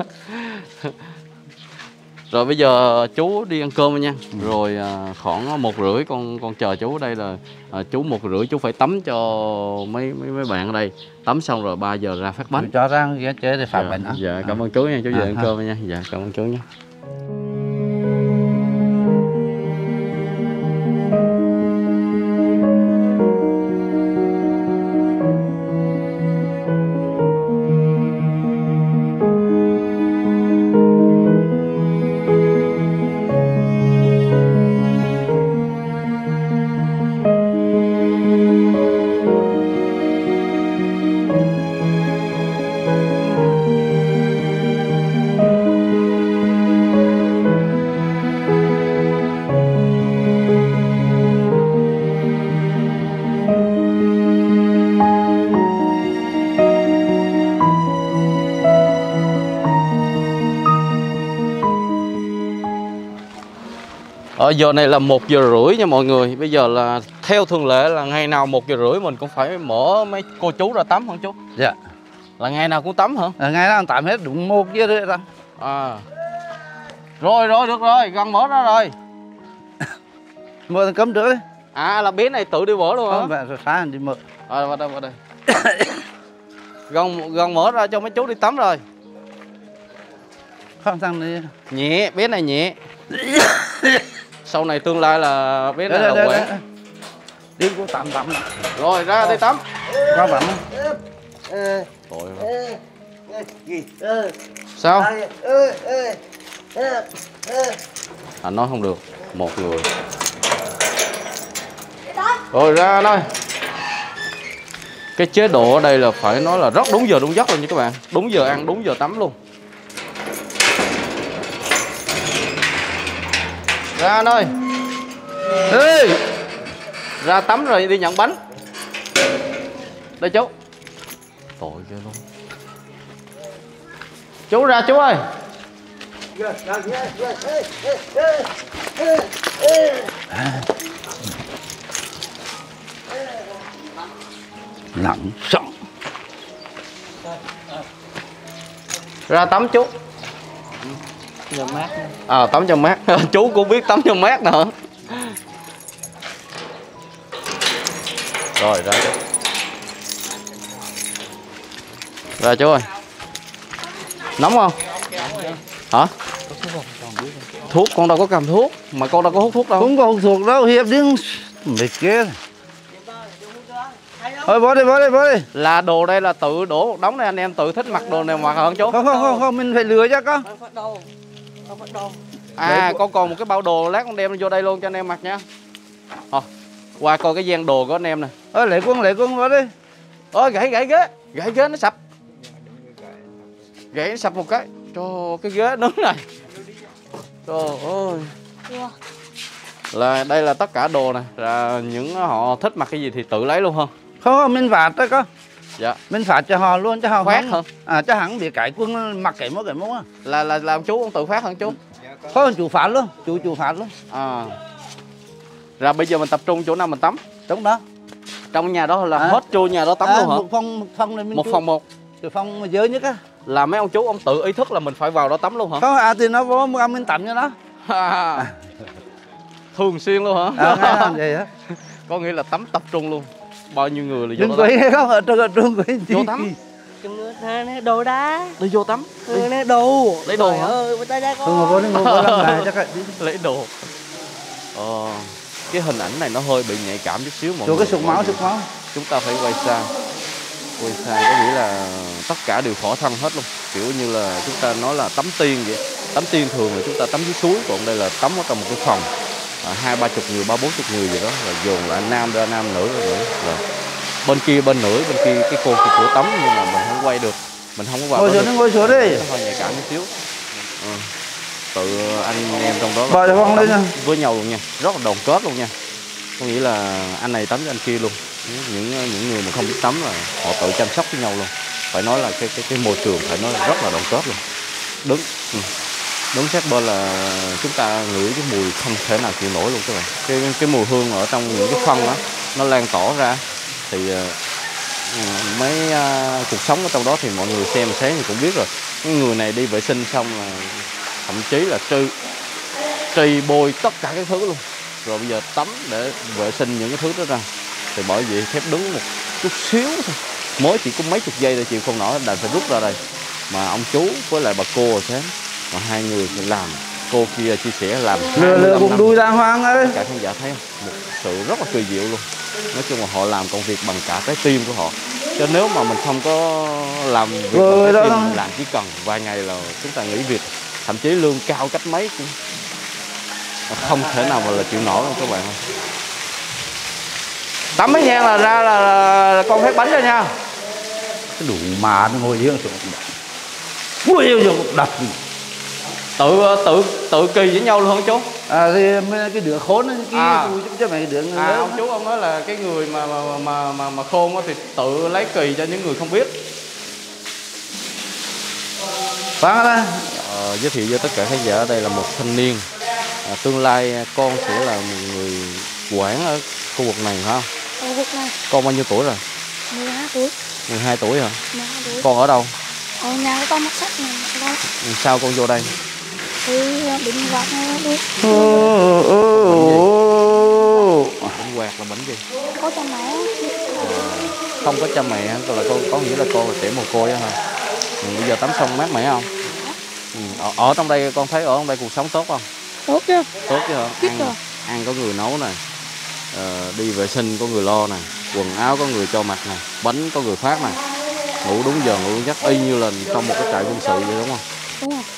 A: Rồi bây giờ chú đi ăn cơm nha. Rồi khoảng 1:30 con chờ chú ở đây là chú 1:30 chú phải tắm cho mấy bạn ở đây. Tắm xong rồi 3 giờ ra phát bánh.
E: Cho ra ghé chế để phát bánh á.
A: Dạ, cảm ơn chú nha, chú về ăn cơm nha. Dạ, cảm ơn chú nha. Giờ này là 1:30 nha mọi người. Bây giờ là theo thường lệ là ngày nào 1:30 mình cũng phải mở mấy cô chú ra tắm hả chú?
E: Dạ.
A: Là ngày nào cũng tắm hả?
E: Ngày nào tắm hết đúng 1 giờ rồi đó.
A: Rồi được rồi, gần mở ra rồi.
E: Mở thằng cấm trước đi.
A: Là bé này tự đi mở luôn hả?
E: Không, rồi sáng đi mở.
A: Vào đây. Gần mở ra cho mấy chú đi tắm rồi.
E: Không thằng này
A: nhẹ, bé này nhẹ. Sau này tương lai là bé này là khỏe.
E: Đi cô tắm.
A: Rồi ra đi tắm.
E: Qua tắm.
A: Tội sao? Anh nói không được, một người. Rồi ra đây. Cái chế độ ở đây là phải nói là rất đúng giờ đúng giấc luôn nha các bạn. Đúng giờ ăn, đúng giờ tắm luôn. Ra anh ơi. Ra tắm rồi đi nhận bánh. Đây chú. Tội ghê luôn. Chú ra chú ơi.
E: Lặng sống.
A: Ra tắm chú.
G: Cho mát.
A: Tắm cho mát. Chú cũng biết tắm cho mát nữa. Rồi ra chú. Ra chú ơi. Nóng không? Hả? Thuốc con đâu có cầm thuốc, mà con đâu có hút thuốc đâu.
E: Không có hút thuốc đâu, hiệp điên mệt kia. Thôi bỏ đi.
A: Là đồ đây là tự đổ một đống này, anh em tự thích mặc đồ này mặc hả chú?
E: Không, mình phải lừa chứ con.
A: À, con còn một cái bao đồ, lát con đem vô đây luôn cho anh em mặc nha. Qua coi cái gian đồ của anh em nè.
E: Lấy quân vào đi.
A: Gãy ghế nó sập. Gãy nó sập một cái. Trời, cái ghế đứng này. Trời ơi. Là đây là tất cả đồ này, là những họ thích mặc cái gì thì tự lấy luôn không?
E: Không, mình phạt đó con.
A: Dạ.
E: Mình phạt cho họ luôn cho họ
A: phát hả?
E: Cho hắn bị cải quân mặc cái mốt á.
A: Là làm chú ông tự phát hả chú?
E: Không, chủ phạt luôn, chủ phạt luôn.
A: Rồi bây giờ mình tập trung chỗ nào mình tắm?
E: Đúng đó.
A: Trong nhà đó là hết chú nhà đó tắm luôn hả?
E: Một phòng này mình
A: một phòng một.
E: Cái phòng mà dơ nhất á.
A: Là mấy ông chú ông tự ý thức là mình phải vào đó tắm luôn hả?
E: Không, thì nó vô mình tắm cho nó.
A: Thường xuyên luôn hả?
E: Vậy á.
A: Có nghĩa là tắm tập trung luôn. Bao nhiêu người là vô
E: đừng
A: đó
E: quay không, ở trong quay
A: vô tắm.
D: Đồ đá.
A: Đi vô tắm.
D: Đồ.
A: Lấy đồ hả?
E: Ngồi vô làm lại chắc là
A: lấy đồ. Cái hình ảnh này nó hơi bị nhạy cảm chút xíu mọi
E: người.
A: Cái
E: sụt máu.
A: Chúng ta phải quay xa. Quay xa có nghĩa là tất cả đều khỏa thân hết luôn. Kiểu như là chúng ta nói là tắm tiên vậy. Tắm tiên thường là chúng ta tắm dưới suối, còn đây là tắm ở trong một cái phòng 20-30 người, 30-40 người gì đó, là dồn lại nam ra nam nữ nữa. Rồi bên kia bên nữ, bên kia cái cô kia cổ tắm, nhưng mà mình không quay được, mình không có vào.
E: Ngồi xuống đi.
A: Nó hơi nhạy cảm chút xíu. Tự anh em trong đó
E: bỏ cho con lên nha.
A: Với nhau luôn nha, rất là đoàn kết luôn nha. Có nghĩa là anh này tắm cho anh kia luôn. Những người mà không biết tắm là họ tự chăm sóc với nhau luôn. Phải nói là cái môi trường phải nói là rất là đoàn kết luôn. Đứng sát bên là chúng ta ngửi cái mùi không thể nào chịu nổi luôn các bạn. Cái mùi hương ở trong những cái phân đó nó lan tỏa ra, thì mấy cuộc sống ở trong đó thì mọi người xem sáng thì cũng biết rồi. Cái người này đi vệ sinh xong là thậm chí là trì bôi tất cả các thứ luôn, rồi bây giờ tắm để vệ sinh những cái thứ đó ra. Thì bởi vì thép đứng một chút xíu thôi, mới chỉ có mấy chục giây thôi chịu không nổi, đành phải rút ra đây. Mà ông chú với lại bà cô rồi sáng, mà hai người làm, cô kia chia sẻ làm
E: lừa bụng đuôi ra hoang ấy.
A: Cả khán giả thấy không? Một sự rất là kỳ diệu luôn. Nói chung là họ làm công việc bằng cả trái tim của họ. Cho nếu mà mình không có làm việc bằng trái tim, mình làm chỉ cần vài ngày là chúng ta nghỉ việc, thậm chí lương cao cách mấy cũng không thể nào mà là chịu nổi đâu các bạn. Tắm mấy nhang là ra là con phép bánh cho nha.
E: Cái đủ mà nó ngồi riêng ui yêu đập
A: tự kỳ với nhau luôn hả chú?
E: Thì cái đứa khốn ấy, chứ mấy đứa người
A: ông chú ông nói là cái người mà khôn thì tự lấy kỳ cho những người không biết. Giới thiệu với tất cả khán giả, đây là một thanh niên, tương lai con sẽ là một người quản ở khu vực này hả?
C: Khu vực này.
A: Con bao nhiêu tuổi rồi?
C: 12 tuổi.
A: 12 tuổi hả?
C: 12 tuổi.
A: Con ở đâu?
C: Ở nhà của con mắc sách này.
A: Sao con vô đây?
C: Thì định quạt đi.
A: Định quạt là bệnh gì?
C: Có cha mẹ.
A: Không có cha mẹ, là con có nghĩa là con là trẻ mồ côi á hả? Bây giờ tắm xong mát mẻ không? Ở trong đây con thấy ở trong đây cuộc sống tốt không?
C: Tốt chứ.
A: Tốt chứ hả? Ăn có người nấu nè, đi vệ sinh có người lo nè, quần áo có người cho mặc nè, bánh có người phát nè, ngủ đúng giờ ngủ đúng giấc, y như là trong một cái trại quân sự vậy đúng không?
C: Đúng rồi.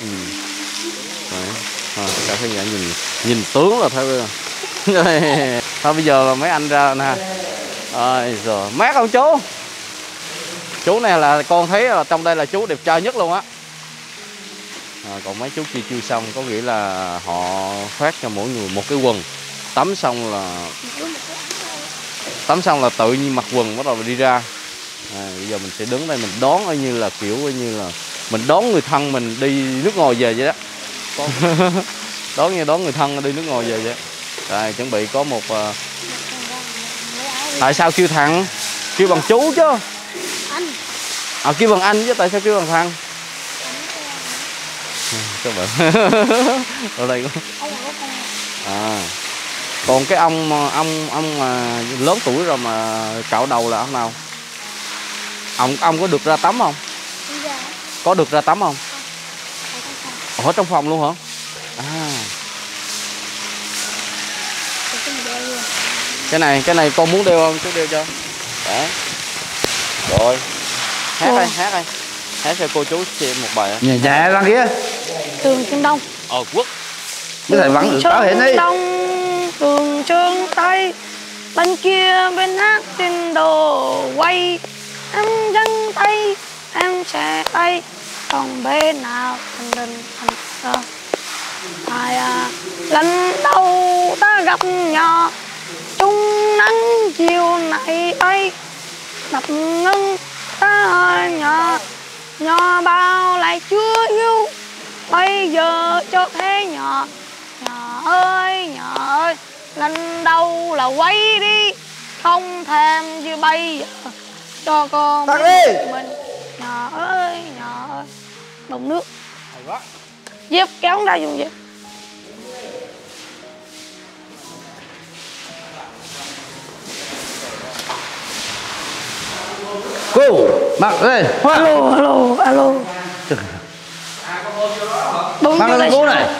A: Tất cả khán giả nhìn tướng là thôi. Thôi bây giờ là mấy anh ra nè. Rồi mát không chú? Chú này là con thấy là trong đây là chú đẹp trai nhất luôn á. Còn mấy chú kia chưa xong, có nghĩa là họ phát cho mỗi người một cái quần. Tắm xong là tự nhiên mặc quần bắt đầu đi ra. Bây giờ mình sẽ đứng đây mình đón như là kiểu như là mình đón người thân mình đi nước ngoài về vậy đó. đón người thân đi nước ngoài về vậy. Rồi chuẩn bị có một tại sao kêu thằng? Kêu bằng chú chứ. Anh. Kêu bằng anh chứ tại sao kêu bằng thằng? Các bạn. Ở đây có. Còn cái ông mà lớn tuổi rồi mà cạo đầu là ông nào? Ông có được ra tắm không? Có được ra tắm không? Ở trong phòng luôn hả? À. Cái này con muốn đeo không? Chú đeo cho. Đấy. Rồi. Hát đây, hát đây. Hát cho cô chú xem một bài.
E: Nhẹ nhẹ ra kia.
H: Tường Trương Đông.
A: Quốc.
E: Cái thầy vẫn được báo hiện đi.
H: Đông, tường Trương Tây. Bên kia bên hát trên đồ quay. Em chân tay, em sẽ tay. Còn bên nào thành đình thành thơ. Ai à, lần đầu ta gặp nhỏ. Chung nắng chiều này ấy. Đập ngưng ta hơi nhỏ. Nhỏ bao lại chưa yêu. Bây giờ cho thế nhỏ. Nhỏ ơi, lần đầu là quay đi. Không thèm như bây giờ. Cho con mình. Nhỏ ơi, bồng nước. Dép kéo ra dùng dép.
E: Cô, mặc lên.
H: Alo.
E: Mặc lên cô này.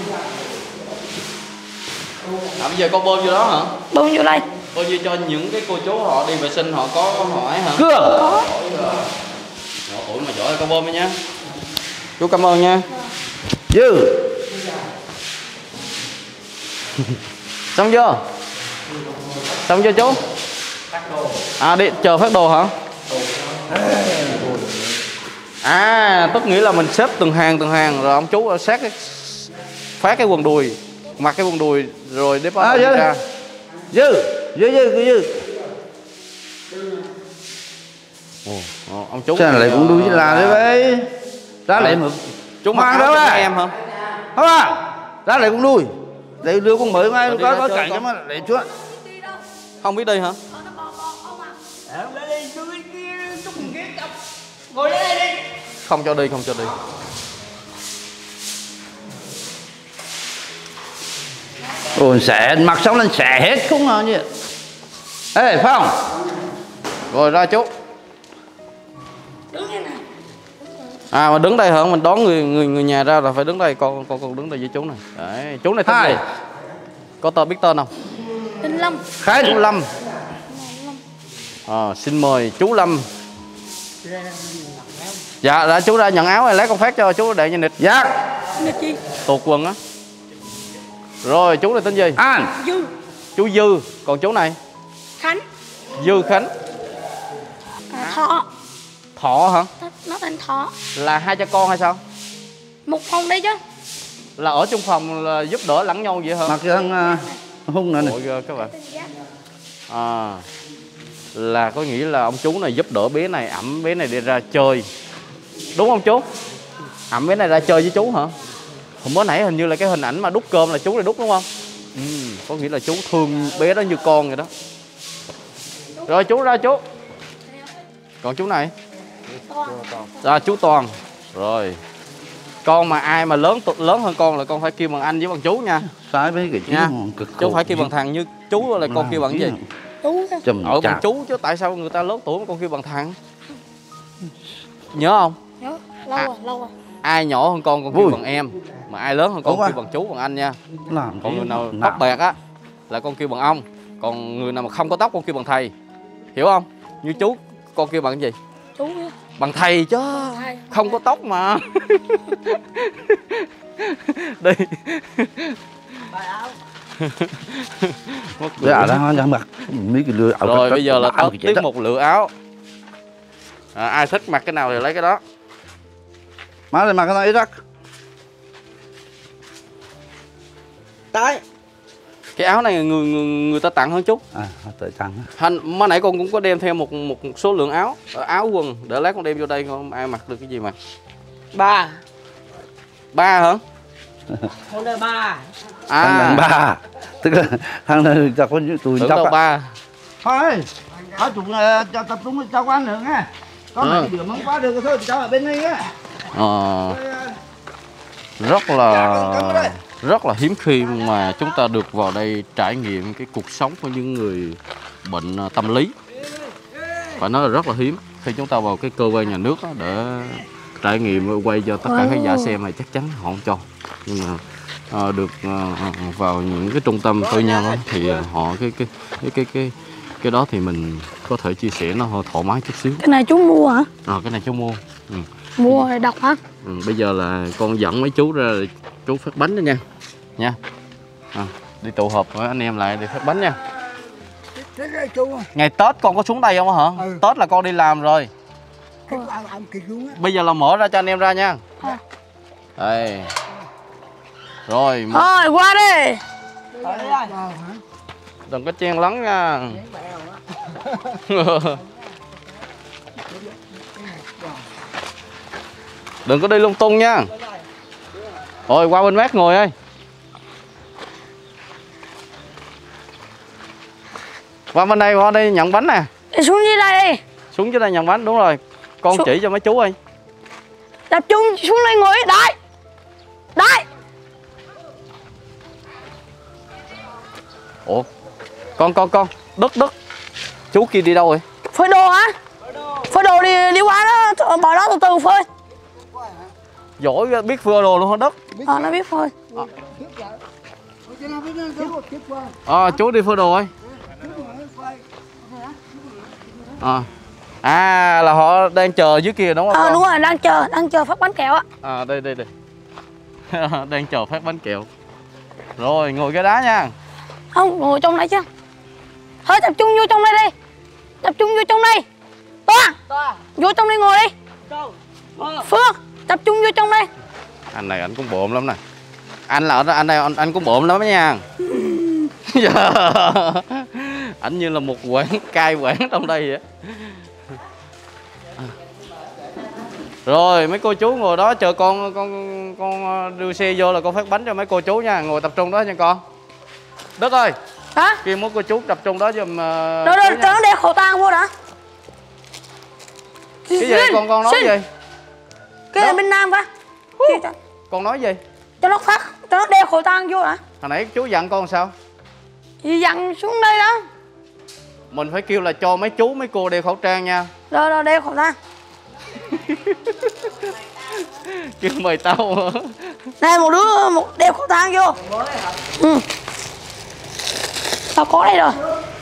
A: Bây giờ con bơm vô đó hả?
H: Bơm vô đây.
A: Bơm vô cho những cái cô chú họ đi vệ sinh họ có hỏi hả?
E: Cưa.
A: Ủa mà giỏi con bơm đi nha. Chú cảm ơn nha.
E: Dư.
A: Xong chưa? Xong chưa chú? À đi chờ phát đồ hả? À tức nghĩa là mình xếp từng hàng rồi ông chú sát cái phát cái quần đùi, mặc cái quần đùi rồi để bắt đầu ra.
E: Dư.
A: Ông chú
E: sao lại cũng đuôi chứ là đấy vậy. Ra lại một
A: chú mặc áo cho em hả?
E: Không à. Ra lại cũng đuôi. Để đưa con mới ngay có cảnh cho mà để chúa.
A: Không biết đi hả?
D: Ngồi lên đây đi.
A: Không cho đi.
E: Ôi xẻ mặc xong lên xẻ hết không hả nhỉ? Ê Phong.
A: Rồi ra chú. À mà đứng đây hả? Mình đón người nhà ra là phải đứng đây, con đứng đây với chú này. Đấy, chú này tên gì? Có biết tên không?
H: Tên Lâm.
A: Chú Lâm. Xin mời chú Lâm. Dạ, đã chú ra nhận áo này, lấy con phát cho chú để như nịch.
E: Dạ.
H: Nịch gì?
A: Tuột quần á. Rồi chú này tên gì?
E: An.
H: Dư.
A: Chú Dư. Còn chú này?
H: Khánh.
A: Dư Khánh.
H: Thọ.
A: Thọ hả?
H: Nó tên Thọ.
A: Là hai cha con hay sao?
H: Một phòng đây chứ.
A: Là ở chung phòng là giúp đỡ lẫn nhau vậy hả?
E: Mặc cái thằng hung nữa này.
A: Ôi ghê các bạn. Là có nghĩa là ông chú này giúp đỡ bé này, ẵm bé này đi ra chơi. Đúng không chú? Ẵm bé này ra chơi với chú hả? Hôm mới nãy hình như là cái hình ảnh mà đút cơm là chú này đút đúng không? Có nghĩa là chú thương bé đó như con vậy đó. Rồi chú ra chú. Còn chú này? Chú Toàn. Rồi. Con mà ai mà lớn hơn con là con phải kêu bằng anh với bằng chú nha.
E: Sai với cái
A: nha. Chú phải kêu bằng thằng, như chú là con kêu bằng gì?
H: Chú.
A: Bằng chú chứ tại sao người ta lớn tuổi mà con kêu bằng thằng? Nhớ không?
H: Nhớ. Lâu rồi.
A: Ai nhỏ hơn con kêu bằng em, mà ai lớn hơn con kêu bằng chú bằng anh nha. Còn người nào tóc bạc á là con kêu bằng ông, còn người nào mà không có tóc con kêu bằng thầy. Hiểu không? Như chú con kêu bằng cái gì?
H: Chú.
A: Bằng thầy chứ. Không có tóc mà. Đi.
E: Dạ đó nó mặc mấy cái lựa áo.
A: Rồi bây giờ là tới tiết mục lựa áo. Ai thích mặc cái nào thì lấy cái đó.
E: Má lên mặc cái này rắc.
D: Tới.
A: Cái áo này người ta tặng hơn chút.
E: Tự tặng.
A: Hành mới nãy con cũng có đem theo một số lượng áo, áo quần để lát con đem vô đây không ai mặc được cái gì mà.
D: 3
A: hả?
D: Hôm nay 3.
E: Thằng 3. Tức là thằng này cho có những tụi
A: cháu 3.
E: Thôi. Ở tụi tập trung cho ăn được nha. Có mấy đứa không qua được thôi cháu ở bên đây á.
A: Rất là hiếm khi mà chúng ta được vào đây trải nghiệm cái cuộc sống của những người bệnh tâm lý. Phải nói là rất là hiếm khi chúng ta vào cái cơ quan nhà nước để trải nghiệm quay cho tất cả khán giả xem này chắc chắn họ không cho. Nhưng mà được vào những cái trung tâm tư nhân á, thì họ cái đó thì mình có thể chia sẻ nó hơi thoải mái chút xíu.
H: Cái này chú mua hả?
A: Cái này chú mua.
H: Mua rồi đọc hả?
A: Bây giờ là con dẫn mấy chú ra chú phát bánh đó nha. Đi tụ họp với anh em lại để phát bánh nha. Ngày Tết con có xuống đây không hả? Tết là con đi làm rồi. Bây giờ là mở ra cho anh em ra nha. Đây. Rồi.
H: Thôi qua đi.
A: Đừng có chen lấn nha. Đừng có đi lung tung nha. Rồi qua bên mát ngồi ơi. Qua bên đây nhận bánh nè.
H: Đi xuống dưới đây đi.
A: Xuống dưới đây nhận bánh, đúng rồi. Con chỉ cho mấy chú ơi.
H: Tập trung xuống đây ngồi. Đấy. Đấy.
A: Ủa. Con. Đức. Chú kia đi đâu rồi?
H: Phơi đồ hả? Phơi đồ đi qua đó, bỏ đó từ từ phơi.
A: Giỏi biết phơi đồ luôn hả Đức?
H: Nó biết phơi.
A: Chú đi phơi đồ ơi. Là họ đang chờ dưới kia đúng không con?
H: Đúng rồi, đang chờ phát bánh kẹo á.
A: Đây. Đang chờ phát bánh kẹo. Rồi ngồi cái đá nha.
H: Không, ngồi trong đây chứ. Thôi tập trung vô trong đây đi. Tập trung vô trong đây. Toa. Vô trong đây ngồi đi. Phương, tập trung vô trong đây.
A: Anh này anh cũng bộm lắm nè. Anh cũng bộm lắm nha. Anh như là một cai quản trong đây vậy. Rồi mấy cô chú ngồi đó chờ con đưa xe vô là con phát bánh cho mấy cô chú nha. Ngồi tập trung đó nha con. Đức ơi.
H: Hả?
A: Kêu mấy cô chú tập trung đó giùm.
H: Rồi cho nó đeo khẩu trang vô đã.
A: Cái gì con nói gì?
H: Cái này bên Nam phải.
A: Con nói gì?
H: Cho nó đeo khẩu trang vô đã.
A: Hồi nãy chú dặn con sao?
H: Dặn xuống đây đó.
A: Mình phải kêu là cho mấy chú mấy cô đeo khẩu trang nha.
H: Rồi đeo khẩu trang.
A: Kêu mời tao.
H: Này một đeo khẩu trang vô. Tao có đây rồi.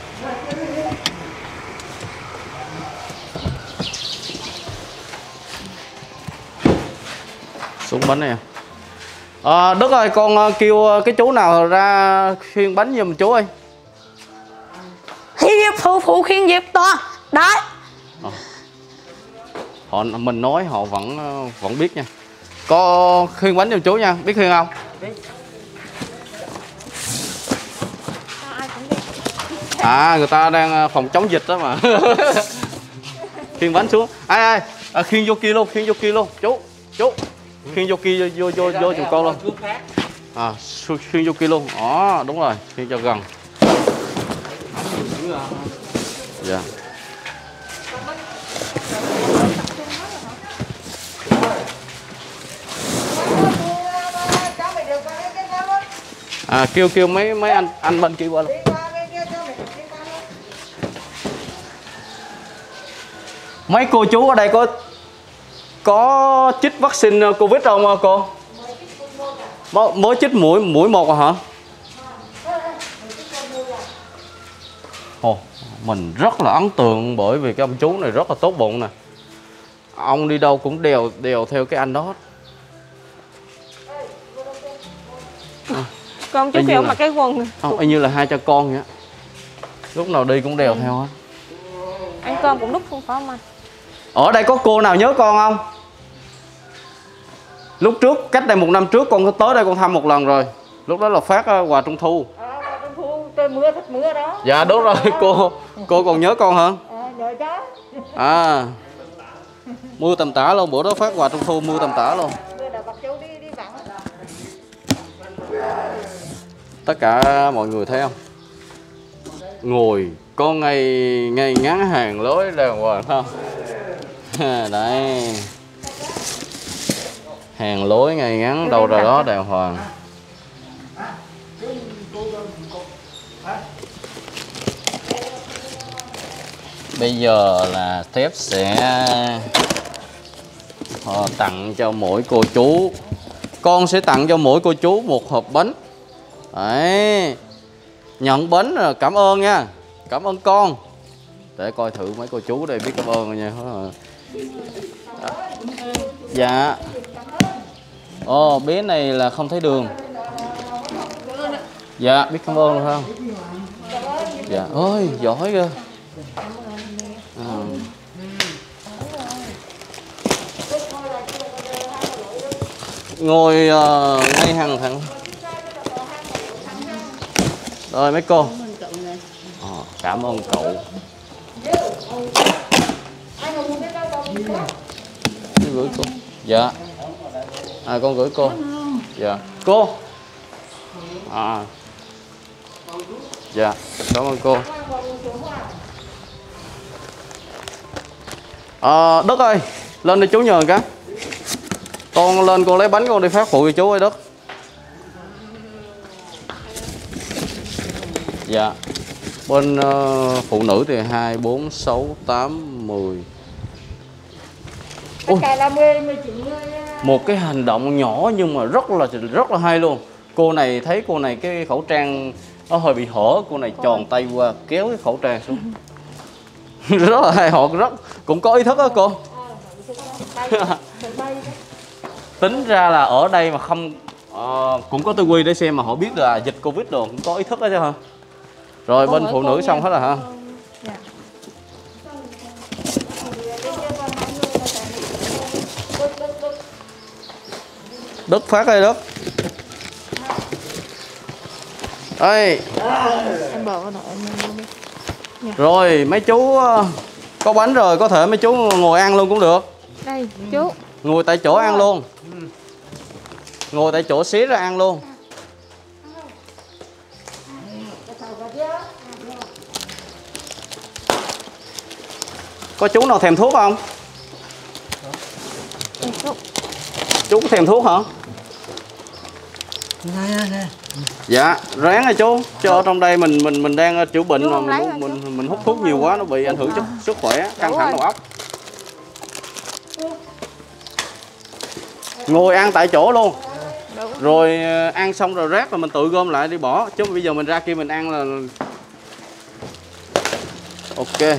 A: Xuống bánh này. Đức ơi, con kêu cái chú nào ra khiêng bánh giùm chú ơi.
H: Phụ khiêng dịp to. Đấy.
A: Mình nói họ vẫn biết nha. Có khiêng bánh giùm chú nha, biết khiêng không? Biết. Người ta đang phòng chống dịch đó mà. Khiêng bánh xuống. Ai khiêng vô kia luôn, chú. Khiêng vô kia vô giùm con luôn. Khiêng vô kia luôn. Đúng rồi, khiêng cho gần. Dạ. Kêu mấy anh bên kia qua luôn. Mấy cô chú ở đây có chích vaccine Covid không cô? Mới chích mũi 1 hả? Mình rất là ấn tượng bởi vì cái ông chú này rất là tốt bụng nè. Ông đi đâu cũng đèo theo cái anh đó.
C: Con chú kêu mặc cái quần.
A: Y như là hai cha con vậy. Lúc nào đi cũng đèo theo hết.
C: Ăn cơm cũng đút không phải không anh?
A: Ở đây có cô nào nhớ con không? Lúc trước, cách đây 1 năm trước con có tới đây con thăm một lần rồi. Lúc đó là phát quà Trung Thu.
F: Trung Thu trời mưa thật mưa đó.
A: Dạ đúng rồi, cô còn nhớ con hả?
F: Nhớ chứ.
A: Mưa tầm tã luôn, bữa đó phát quà Trung Thu mưa tầm tã luôn. Tất cả mọi người thấy không? Ngồi có ngay ngắn hàng lối đàng hoàng không? Đấy. Hàng lối ngay ngắn đâu ra đó đàng hoàng. Bây giờ là Thép sẽ tặng cho mỗi cô chú. Con sẽ tặng cho mỗi cô chú một hộp bánh. Đấy. Nhận bánh rồi, cảm ơn nha. Cảm ơn con. Để coi thử mấy cô chú đây biết cảm ơn rồi nha. Dạ. Ồ, bé này là không thấy đường. Dạ, biết cảm ơn luôn không? Dạ, ôi, giỏi kìa. Ngồi ngay hàng thẳng. Rồi mấy cô. Cảm ơn cậu. Gửi cô. Dạ. Con gửi cô. Dạ. Cô. Dạ, cảm ơn cô. Đức ơi, lên đi chú nhờ cái. Con lên con lấy bánh con đi phát phụ cho chú ơi Đức. Dạ. Bên phụ nữ thì 2, 4, 6, 8, 10. Ôi, một cái hành động nhỏ nhưng mà rất là hay luôn. Cô này thấy cô này cái khẩu trang nó hơi bị hở, cô này tròn tay qua kéo cái khẩu trang xuống. Rất là hay, họ cũng có ý thức đó cô. Tính ra là ở đây mà không cũng có tư quy để xem mà họ biết là dịch Covid rồi, cũng có ý thức đó chứ hả? Rồi bên phụ nữ xong hết rồi hả?
C: Dạ.
A: Đức phát đây Đức. Đây.
C: Em bờ rồi em.
A: Rồi mấy chú có bánh rồi, có thể mấy chú ngồi ăn luôn cũng được.
C: Đây chú.
A: Ngồi tại chỗ ăn luôn. Ngồi tại chỗ xé ra ăn luôn. Có chú nào thèm thuốc không? Chú có thèm thuốc hả? Dạ, ráng rồi chú. Chứ ở trong đây mình đang chữa bệnh mà mình hút thuốc nhiều quá nó bị ảnh hưởng chút sức khỏe, căng thẳng đầu óc. Ngồi ăn tại chỗ luôn. Rồi ăn xong rồi rác rồi mình tự gom lại đi bỏ. Chứ bây giờ mình ra kia mình ăn là ok.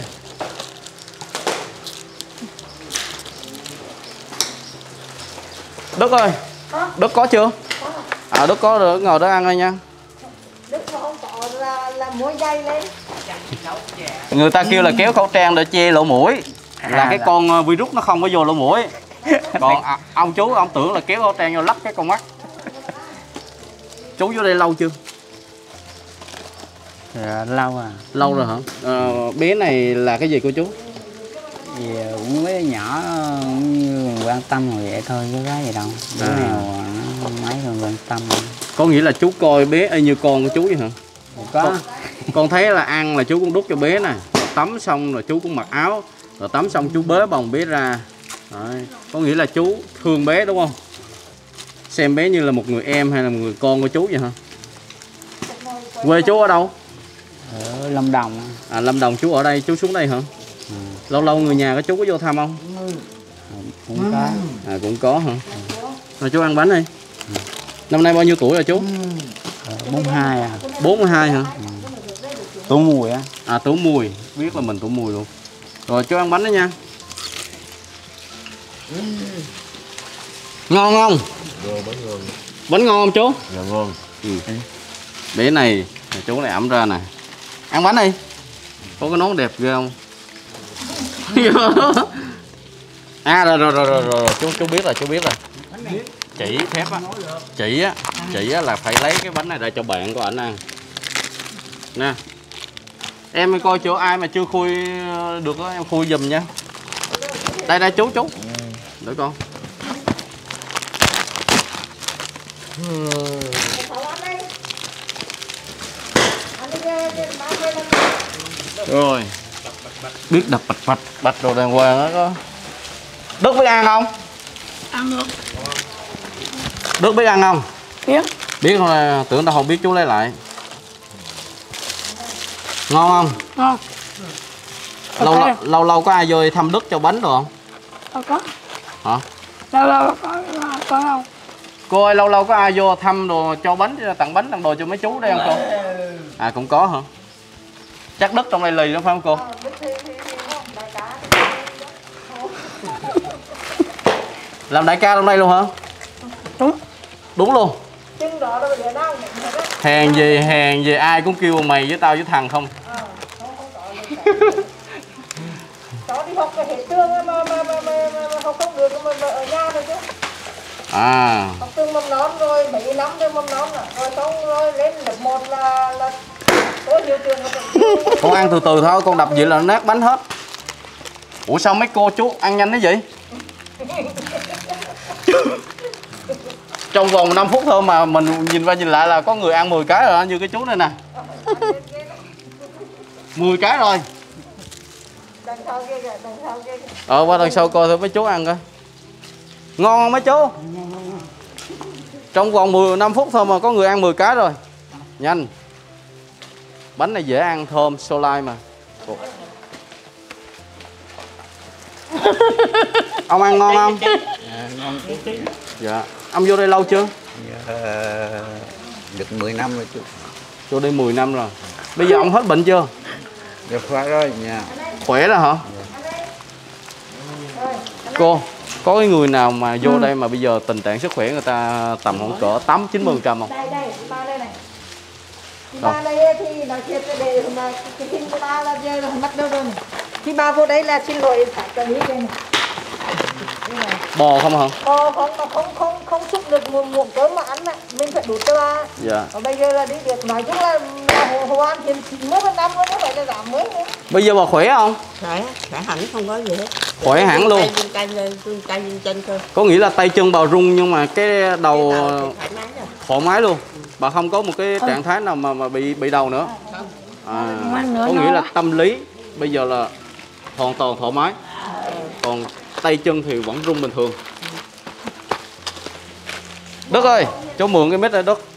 A: Đức ơi, Đức có chưa? Đức có rồi, ngồi đó ăn thôi nha.
F: Đức không có là mua dây lên.
A: Người ta kêu là kéo khẩu trang để che lỗ mũi. Là cái con virus nó không có vô lỗ mũi. Còn ông chú ông tưởng là kéo khẩu trang vô lắp cái con mắt. Chú vô đây lâu chưa?
G: Dạ, lâu à.
A: Lâu rồi hả? Bé này là cái gì cô chú?
G: Thì cũng mấy nhỏ như quan tâm rồi vậy thôi chứ cái gì đâu. Đứa nào nó mấy còn quan tâm.
A: Có nghĩa là chú coi bé như con của chú vậy hả?
G: Có.
A: Con thấy là ăn là chú cũng đút cho bé nè. Tắm xong rồi chú cũng mặc áo. Rồi tắm xong chú bế bồng bé ra. Đấy. Có nghĩa là chú thương bé đúng không? Xem bé như là một người em hay là một người con của chú vậy hả? Quê chú ở đâu?
G: Ở Lâm Đồng.
A: Lâm Đồng chú ở đây, chú xuống đây hả? Lâu lâu người nhà của chú có vô thăm không?
G: Cũng có.
A: Cũng có hả? Rồi chú ăn bánh đi. Năm nay bao nhiêu tuổi rồi chú?
G: 42 à.
A: 42 hả?
G: Tuổi mùi á.
A: Tuổi mùi, biết là mình tuổi mùi luôn. Rồi chú ăn bánh đó nha. Ngon không? Bánh ngon không chú?
I: Dạ ngon.
A: Bé này, chú này ẩm ra nè. Ăn bánh đi. Có cái nón đẹp ghê không? Rồi, chú biết rồi, chú biết rồi. Chỉ phép á. Chỉ á là phải lấy cái bánh này ra cho bạn của ảnh ăn. Nè. Em coi chỗ ai mà chưa khui được đó, em khui giùm nha. Đây chú. Để con. Rồi. Biết đập bạch rồi đàng hoàng đó có. Đức biết ăn không?
H: Ăn được.
A: Đức biết ăn không?
H: Biết.
A: Biết không là tưởng tao không biết chú lấy lại. Ngon không?
H: Ngon.
A: Lâu có ai vô thăm Đức cho bánh rồi không?
H: Có.
A: Hả?
H: Lâu lâu có không?
A: Cô ơi, lâu lâu có ai vô thăm đồ cho bánh, tặng đồ cho mấy chú đây không cô? À cũng có hả? Chắc đất trong đây lì đúng phải không cô? Làm đại ca trong đây luôn hả?
H: Đúng.
A: Đúng luôn. Hèn gì ai cũng kêu mày với tao với thằng không.
F: Cháu đi học hệ tương mà học không được mà ở nhà thôi chứ.
A: À.
F: Học tương mầm non rồi mấy năm tương mầm non rồi xong rồi lên lớp 1 là có nhiều trường.
A: Con ăn từ từ thôi, con đập vậy là nó nát bánh hết. Ủa sao mấy cô chú ăn nhanh thế vậy? Trong vòng 5 phút thôi mà mình nhìn qua nhìn lại là có người ăn 10 cái rồi, như cái chú này nè. 10 cái rồi.
F: Đằng sau kia kìa, đằng sau kia kìa.
A: Qua đằng sau coi thử mấy chú ăn coi. Ngon không mấy chú? Trong vòng 5 phút thôi mà có người ăn 10 cái rồi. Nhanh. Bánh này dễ ăn, thơm, so lai mà. Ông ăn ngon không?
G: Ngon chứ.
A: Dạ. Ông vô đây lâu chưa?
G: Dạ, được 10 năm rồi chú.
A: Vô đây 10 năm rồi. Bây giờ ông hết bệnh chưa?
G: Dạ khỏe rồi nha.
A: Khỏe rồi hả? Cô, có cái người nào mà vô đây mà bây giờ tình trạng sức khỏe người ta tầm khoảng cỡ 8-90% không?
F: Đây, ba đây này. Ba đây thì nói chuyện để mà cái tin của ba là giờ là mất đâu rồi. Khi ba vô đây là xin lỗi phải cái lý đây này.
A: Bò không hả?
F: Bò không xúc được muỗng cơm mà ăn mình phải đút cho ba.
A: Dạ.
F: Và bây giờ là đi được nói chung là Hồ An hiện 90% luôn, nó phải là giảm mới nữa.
A: Bây giờ bà khỏe không?
D: Khỏe hẳn không có gì hết.
A: Khỏe hẳn luôn.
D: Tay chân thôi.
A: Có nghĩa là tay chân bà rung nhưng mà cái đầu thoải mái luôn. Bà không có một cái trạng thái nào mà bị đầu nữa. À, có nghĩa là tâm lý bây giờ là hoàn toàn thoải mái. Còn tay chân thì vẫn rung bình thường. Đức ơi, cho mượn cái mic này Đức.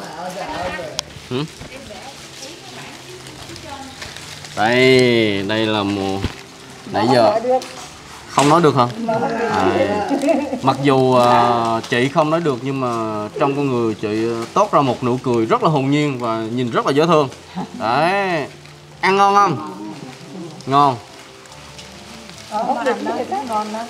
A: Đây là mùa nãy giờ không nói được hả? Mặc dù chị không nói được nhưng mà trong con người chị toát ra một nụ cười rất là hồn nhiên và nhìn rất là dễ thương. Đấy, ăn ngon không? Ngon.
F: Không được thì cũng ngon đó.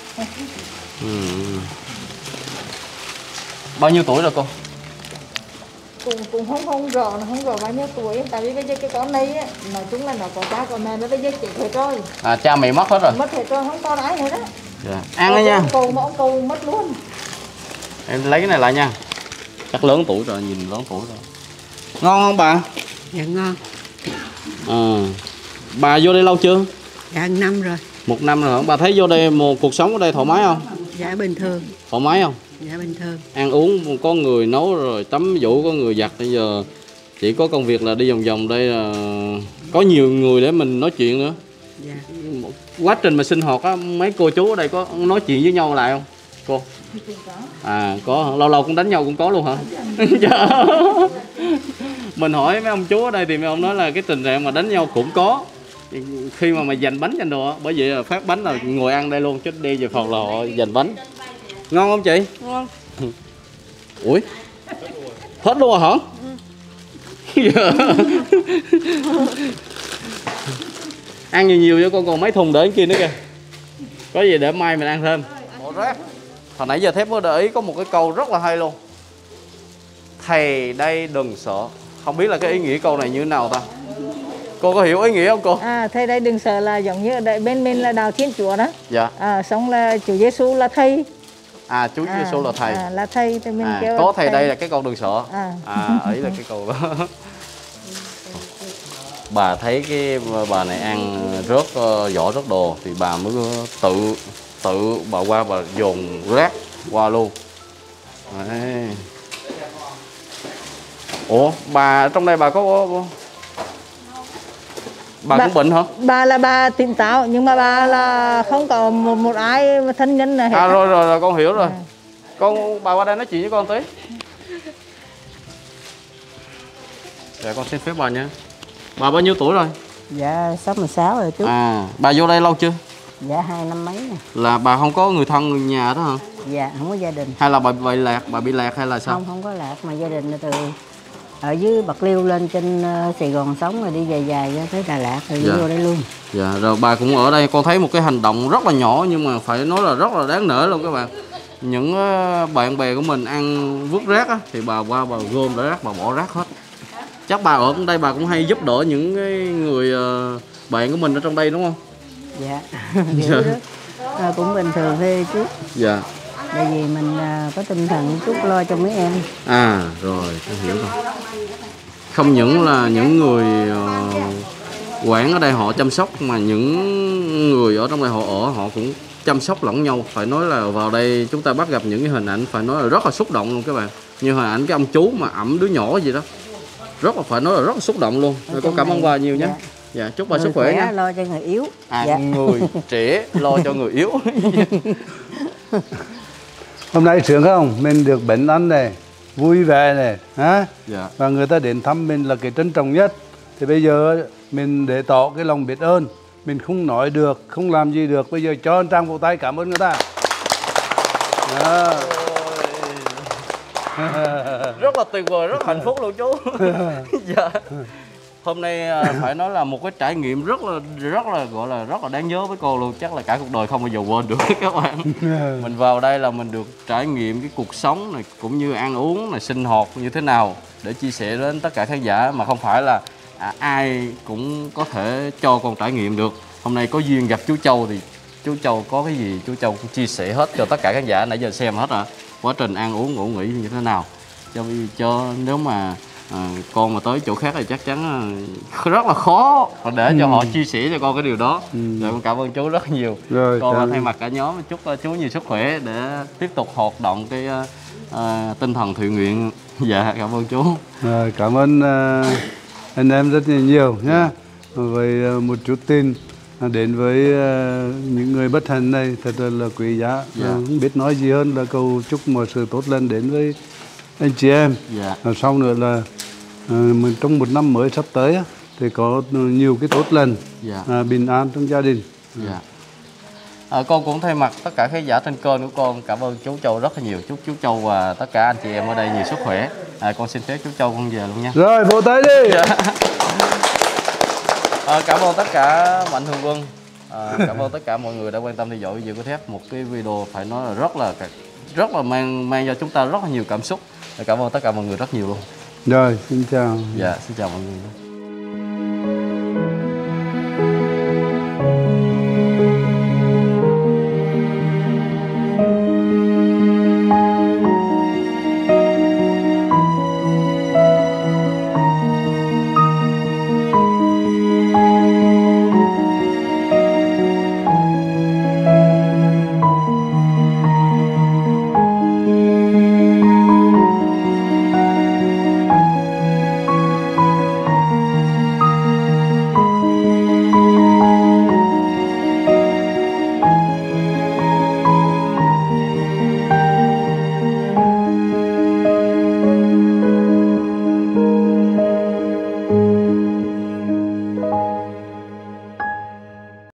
A: Bao nhiêu tuổi rồi cô?
F: Cũng không rõ bao nhiêu tuổi, tại vì bây giờ cái con này á, nói chung là nó có cha có mẹ, nó bây giờ chết hết rồi.
A: À, cha mẹ mất hết rồi.
F: Mất hết rồi, không còn ai nữa đó.
A: Dạ. Ăn đấy nha.
F: Ông cầu mất luôn.
A: Em lấy cái này lại nha. Chắc lớn tuổi rồi, nhìn lớn tuổi rồi. Ngon không bà?
D: Dạ ngon.
A: Bà vô đây lâu chưa?
D: Dạ 1 năm rồi.
A: 1 năm rồi hả? Bà thấy vô đây một cuộc sống ở đây thoải mái không?
D: Dạ bình thường.
A: Thoải mái không?
D: Dạ bình thường.
A: Ăn uống có người nấu rồi tắm vũ, có người giặt. Bây giờ chỉ có công việc là đi vòng vòng đây, là có nhiều người để mình nói chuyện nữa.
D: Dạ.
A: Quá trình mà sinh hoạt á, mấy cô chú ở đây có nói chuyện với nhau lại không cô? À có, lâu lâu cũng đánh nhau cũng có luôn hả? Mình hỏi mấy ông chú ở đây thì mấy ông nói là cái tình trạng mà đánh nhau cũng có khi mà giành bánh giành đồ á. Bởi vậy là phát bánh là ngồi ăn đây luôn, chứ đi về phòng là họ giành bánh. Ngon không chị?
H: Ngon.
A: Ủi, hết luôn rồi hả? Ăn nhiều cho con còn mấy thùng để ở kia nữa kìa. Có gì để mai mình ăn thêm. Hồi nãy giờ Thép có để ý có một cái câu rất là hay luôn. Thầy đây đừng sợ. Không biết là cái ý nghĩa câu này như thế nào ta? Cô có hiểu ý nghĩa không cô?
F: Thầy đây đừng sợ là giống như ở đây bên mình là Đạo Thiên Chúa đó.
A: Dạ.
F: Xong là Chúa Giêsu là thầy.
A: Chúa Giêsu là thầy.
F: Là thầy thì mình kêu
A: có thầy đây là cái câu đừng sợ. Ấy là cái câu đó. Bà thấy cái bà này ăn rớt vỏ rớt đồ thì bà mới tự bà qua bà dồn rác qua luôn. Đấy. Ủa bà trong đây bà có bà cũng bệnh hả?
F: Bà là bà tỉnh táo nhưng mà bà là không có một ai thân nhân nào hết.
A: Rồi con hiểu rồi. Bà qua đây nói chuyện với con tí. Dạ con xin phép bà nha. Bà bao nhiêu tuổi rồi?
D: Dạ 66 rồi chú.
A: Bà vô đây lâu chưa?
D: Dạ 2 năm mấy nè.
A: Là bà không có người thân người nhà đó hả?
D: Dạ, không có gia đình.
A: Hay là bà bị lạc hay là sao?
D: Không có lạc, mà gia đình là từ ở dưới Bạc Liêu lên trên Sài Gòn sống, rồi đi dài ra tới Đà Lạt rồi đi vô đây luôn.
A: Dạ, rồi bà cũng ở đây. Con thấy một cái hành động rất là nhỏ nhưng mà phải nói là rất là đáng nể luôn các bạn. Những bạn bè của mình ăn vứt rác á, thì bà qua bà gom rác, bà bỏ rác hết. Chắc bà ở đây bà cũng hay giúp đỡ những cái người bạn của mình ở trong đây đúng không?
D: Dạ, kiểu đó cũng bình thường thôi chú.
A: Dạ.
D: Tại vì mình có tinh thần chút lo cho mấy em.
A: À rồi, tôi hiểu rồi. Không những là những người quản ở đây họ chăm sóc, mà những người ở trong đây họ ở họ cũng chăm sóc lẫn nhau. Phải nói là vào đây chúng ta bắt gặp những cái hình ảnh phải nói là rất là xúc động luôn các bạn. Như hình ảnh cái ông chú mà ẵm đứa nhỏ gì đó, rất là phải nói là rất là xúc động luôn. Con cảm ơn bà nhiều nhé. Dạ, chúc bà sức khỏe nha.
D: Lo cho người yếu.
A: Dạ. Người trẻ lo cho người yếu.
B: Hôm nay sướng không? Mình được bệnh ăn này, vui vẻ này, hả?
A: Dạ.
B: Và người ta đến thăm mình là cái trân trọng nhất. Thì bây giờ mình để tỏ cái lòng biết ơn. Mình không nói được, không làm gì được. Bây giờ cho Trang vỗ tay cảm ơn người ta. Đó.
A: Rất là tuyệt vời, rất là hạnh phúc luôn chú. Dạ. Hôm nay phải nói là một cái trải nghiệm rất là gọi là rất là đáng nhớ với cô luôn. Chắc là cả cuộc đời không bao giờ quên được các bạn. Mình vào đây là mình được trải nghiệm cái cuộc sống này, cũng như ăn uống này, sinh hoạt như thế nào để chia sẻ đến tất cả khán giả, mà không phải là ai cũng có thể cho con trải nghiệm được. Hôm nay có duyên gặp chú Châu thì chú Châu có cái gì chú Châu cũng chia sẻ hết cho tất cả khán giả nãy giờ xem hết rồi. Quá trình ăn uống ngủ nghỉ như thế nào. Cho nếu mà con mà tới chỗ khác thì chắc chắn rất là khó để cho họ chia sẻ cho con cái điều đó. Rồi con cảm ơn chú rất nhiều.
B: Rồi,
A: con thay mặt cả nhóm chúc chú nhiều sức khỏe để tiếp tục hoạt động cái tinh thần thiện nguyện. Dạ, cảm ơn chú.
B: Rồi, cảm ơn anh em rất nhiều nhá. Với một chút tin đến với những người bất hạnh này thật là quý giá. Không biết nói gì hơn là cầu chúc mọi sự tốt lành đến với anh chị em. Sau nữa là mình trong một năm mới sắp tới thì có nhiều cái tốt lành, bình an trong gia đình.
A: Con cũng thay mặt tất cả khán giả trên kênh của con cảm ơn chú Châu rất là nhiều. Chúc chú Châu và tất cả anh chị em ở đây nhiều sức khỏe. Con xin phép chú Châu con về luôn nha.
B: Rồi, vỗ tay đi.
A: Cảm ơn tất cả Mạnh Thường Quân. Cảm ơn tất cả mọi người đã quan tâm theo dõi video của Thép. Một cái video phải nói là rất là mang cho chúng ta rất là nhiều cảm xúc. Cảm ơn tất cả mọi người rất nhiều luôn.
B: Rồi, xin chào.
A: Dạ, xin chào mọi người.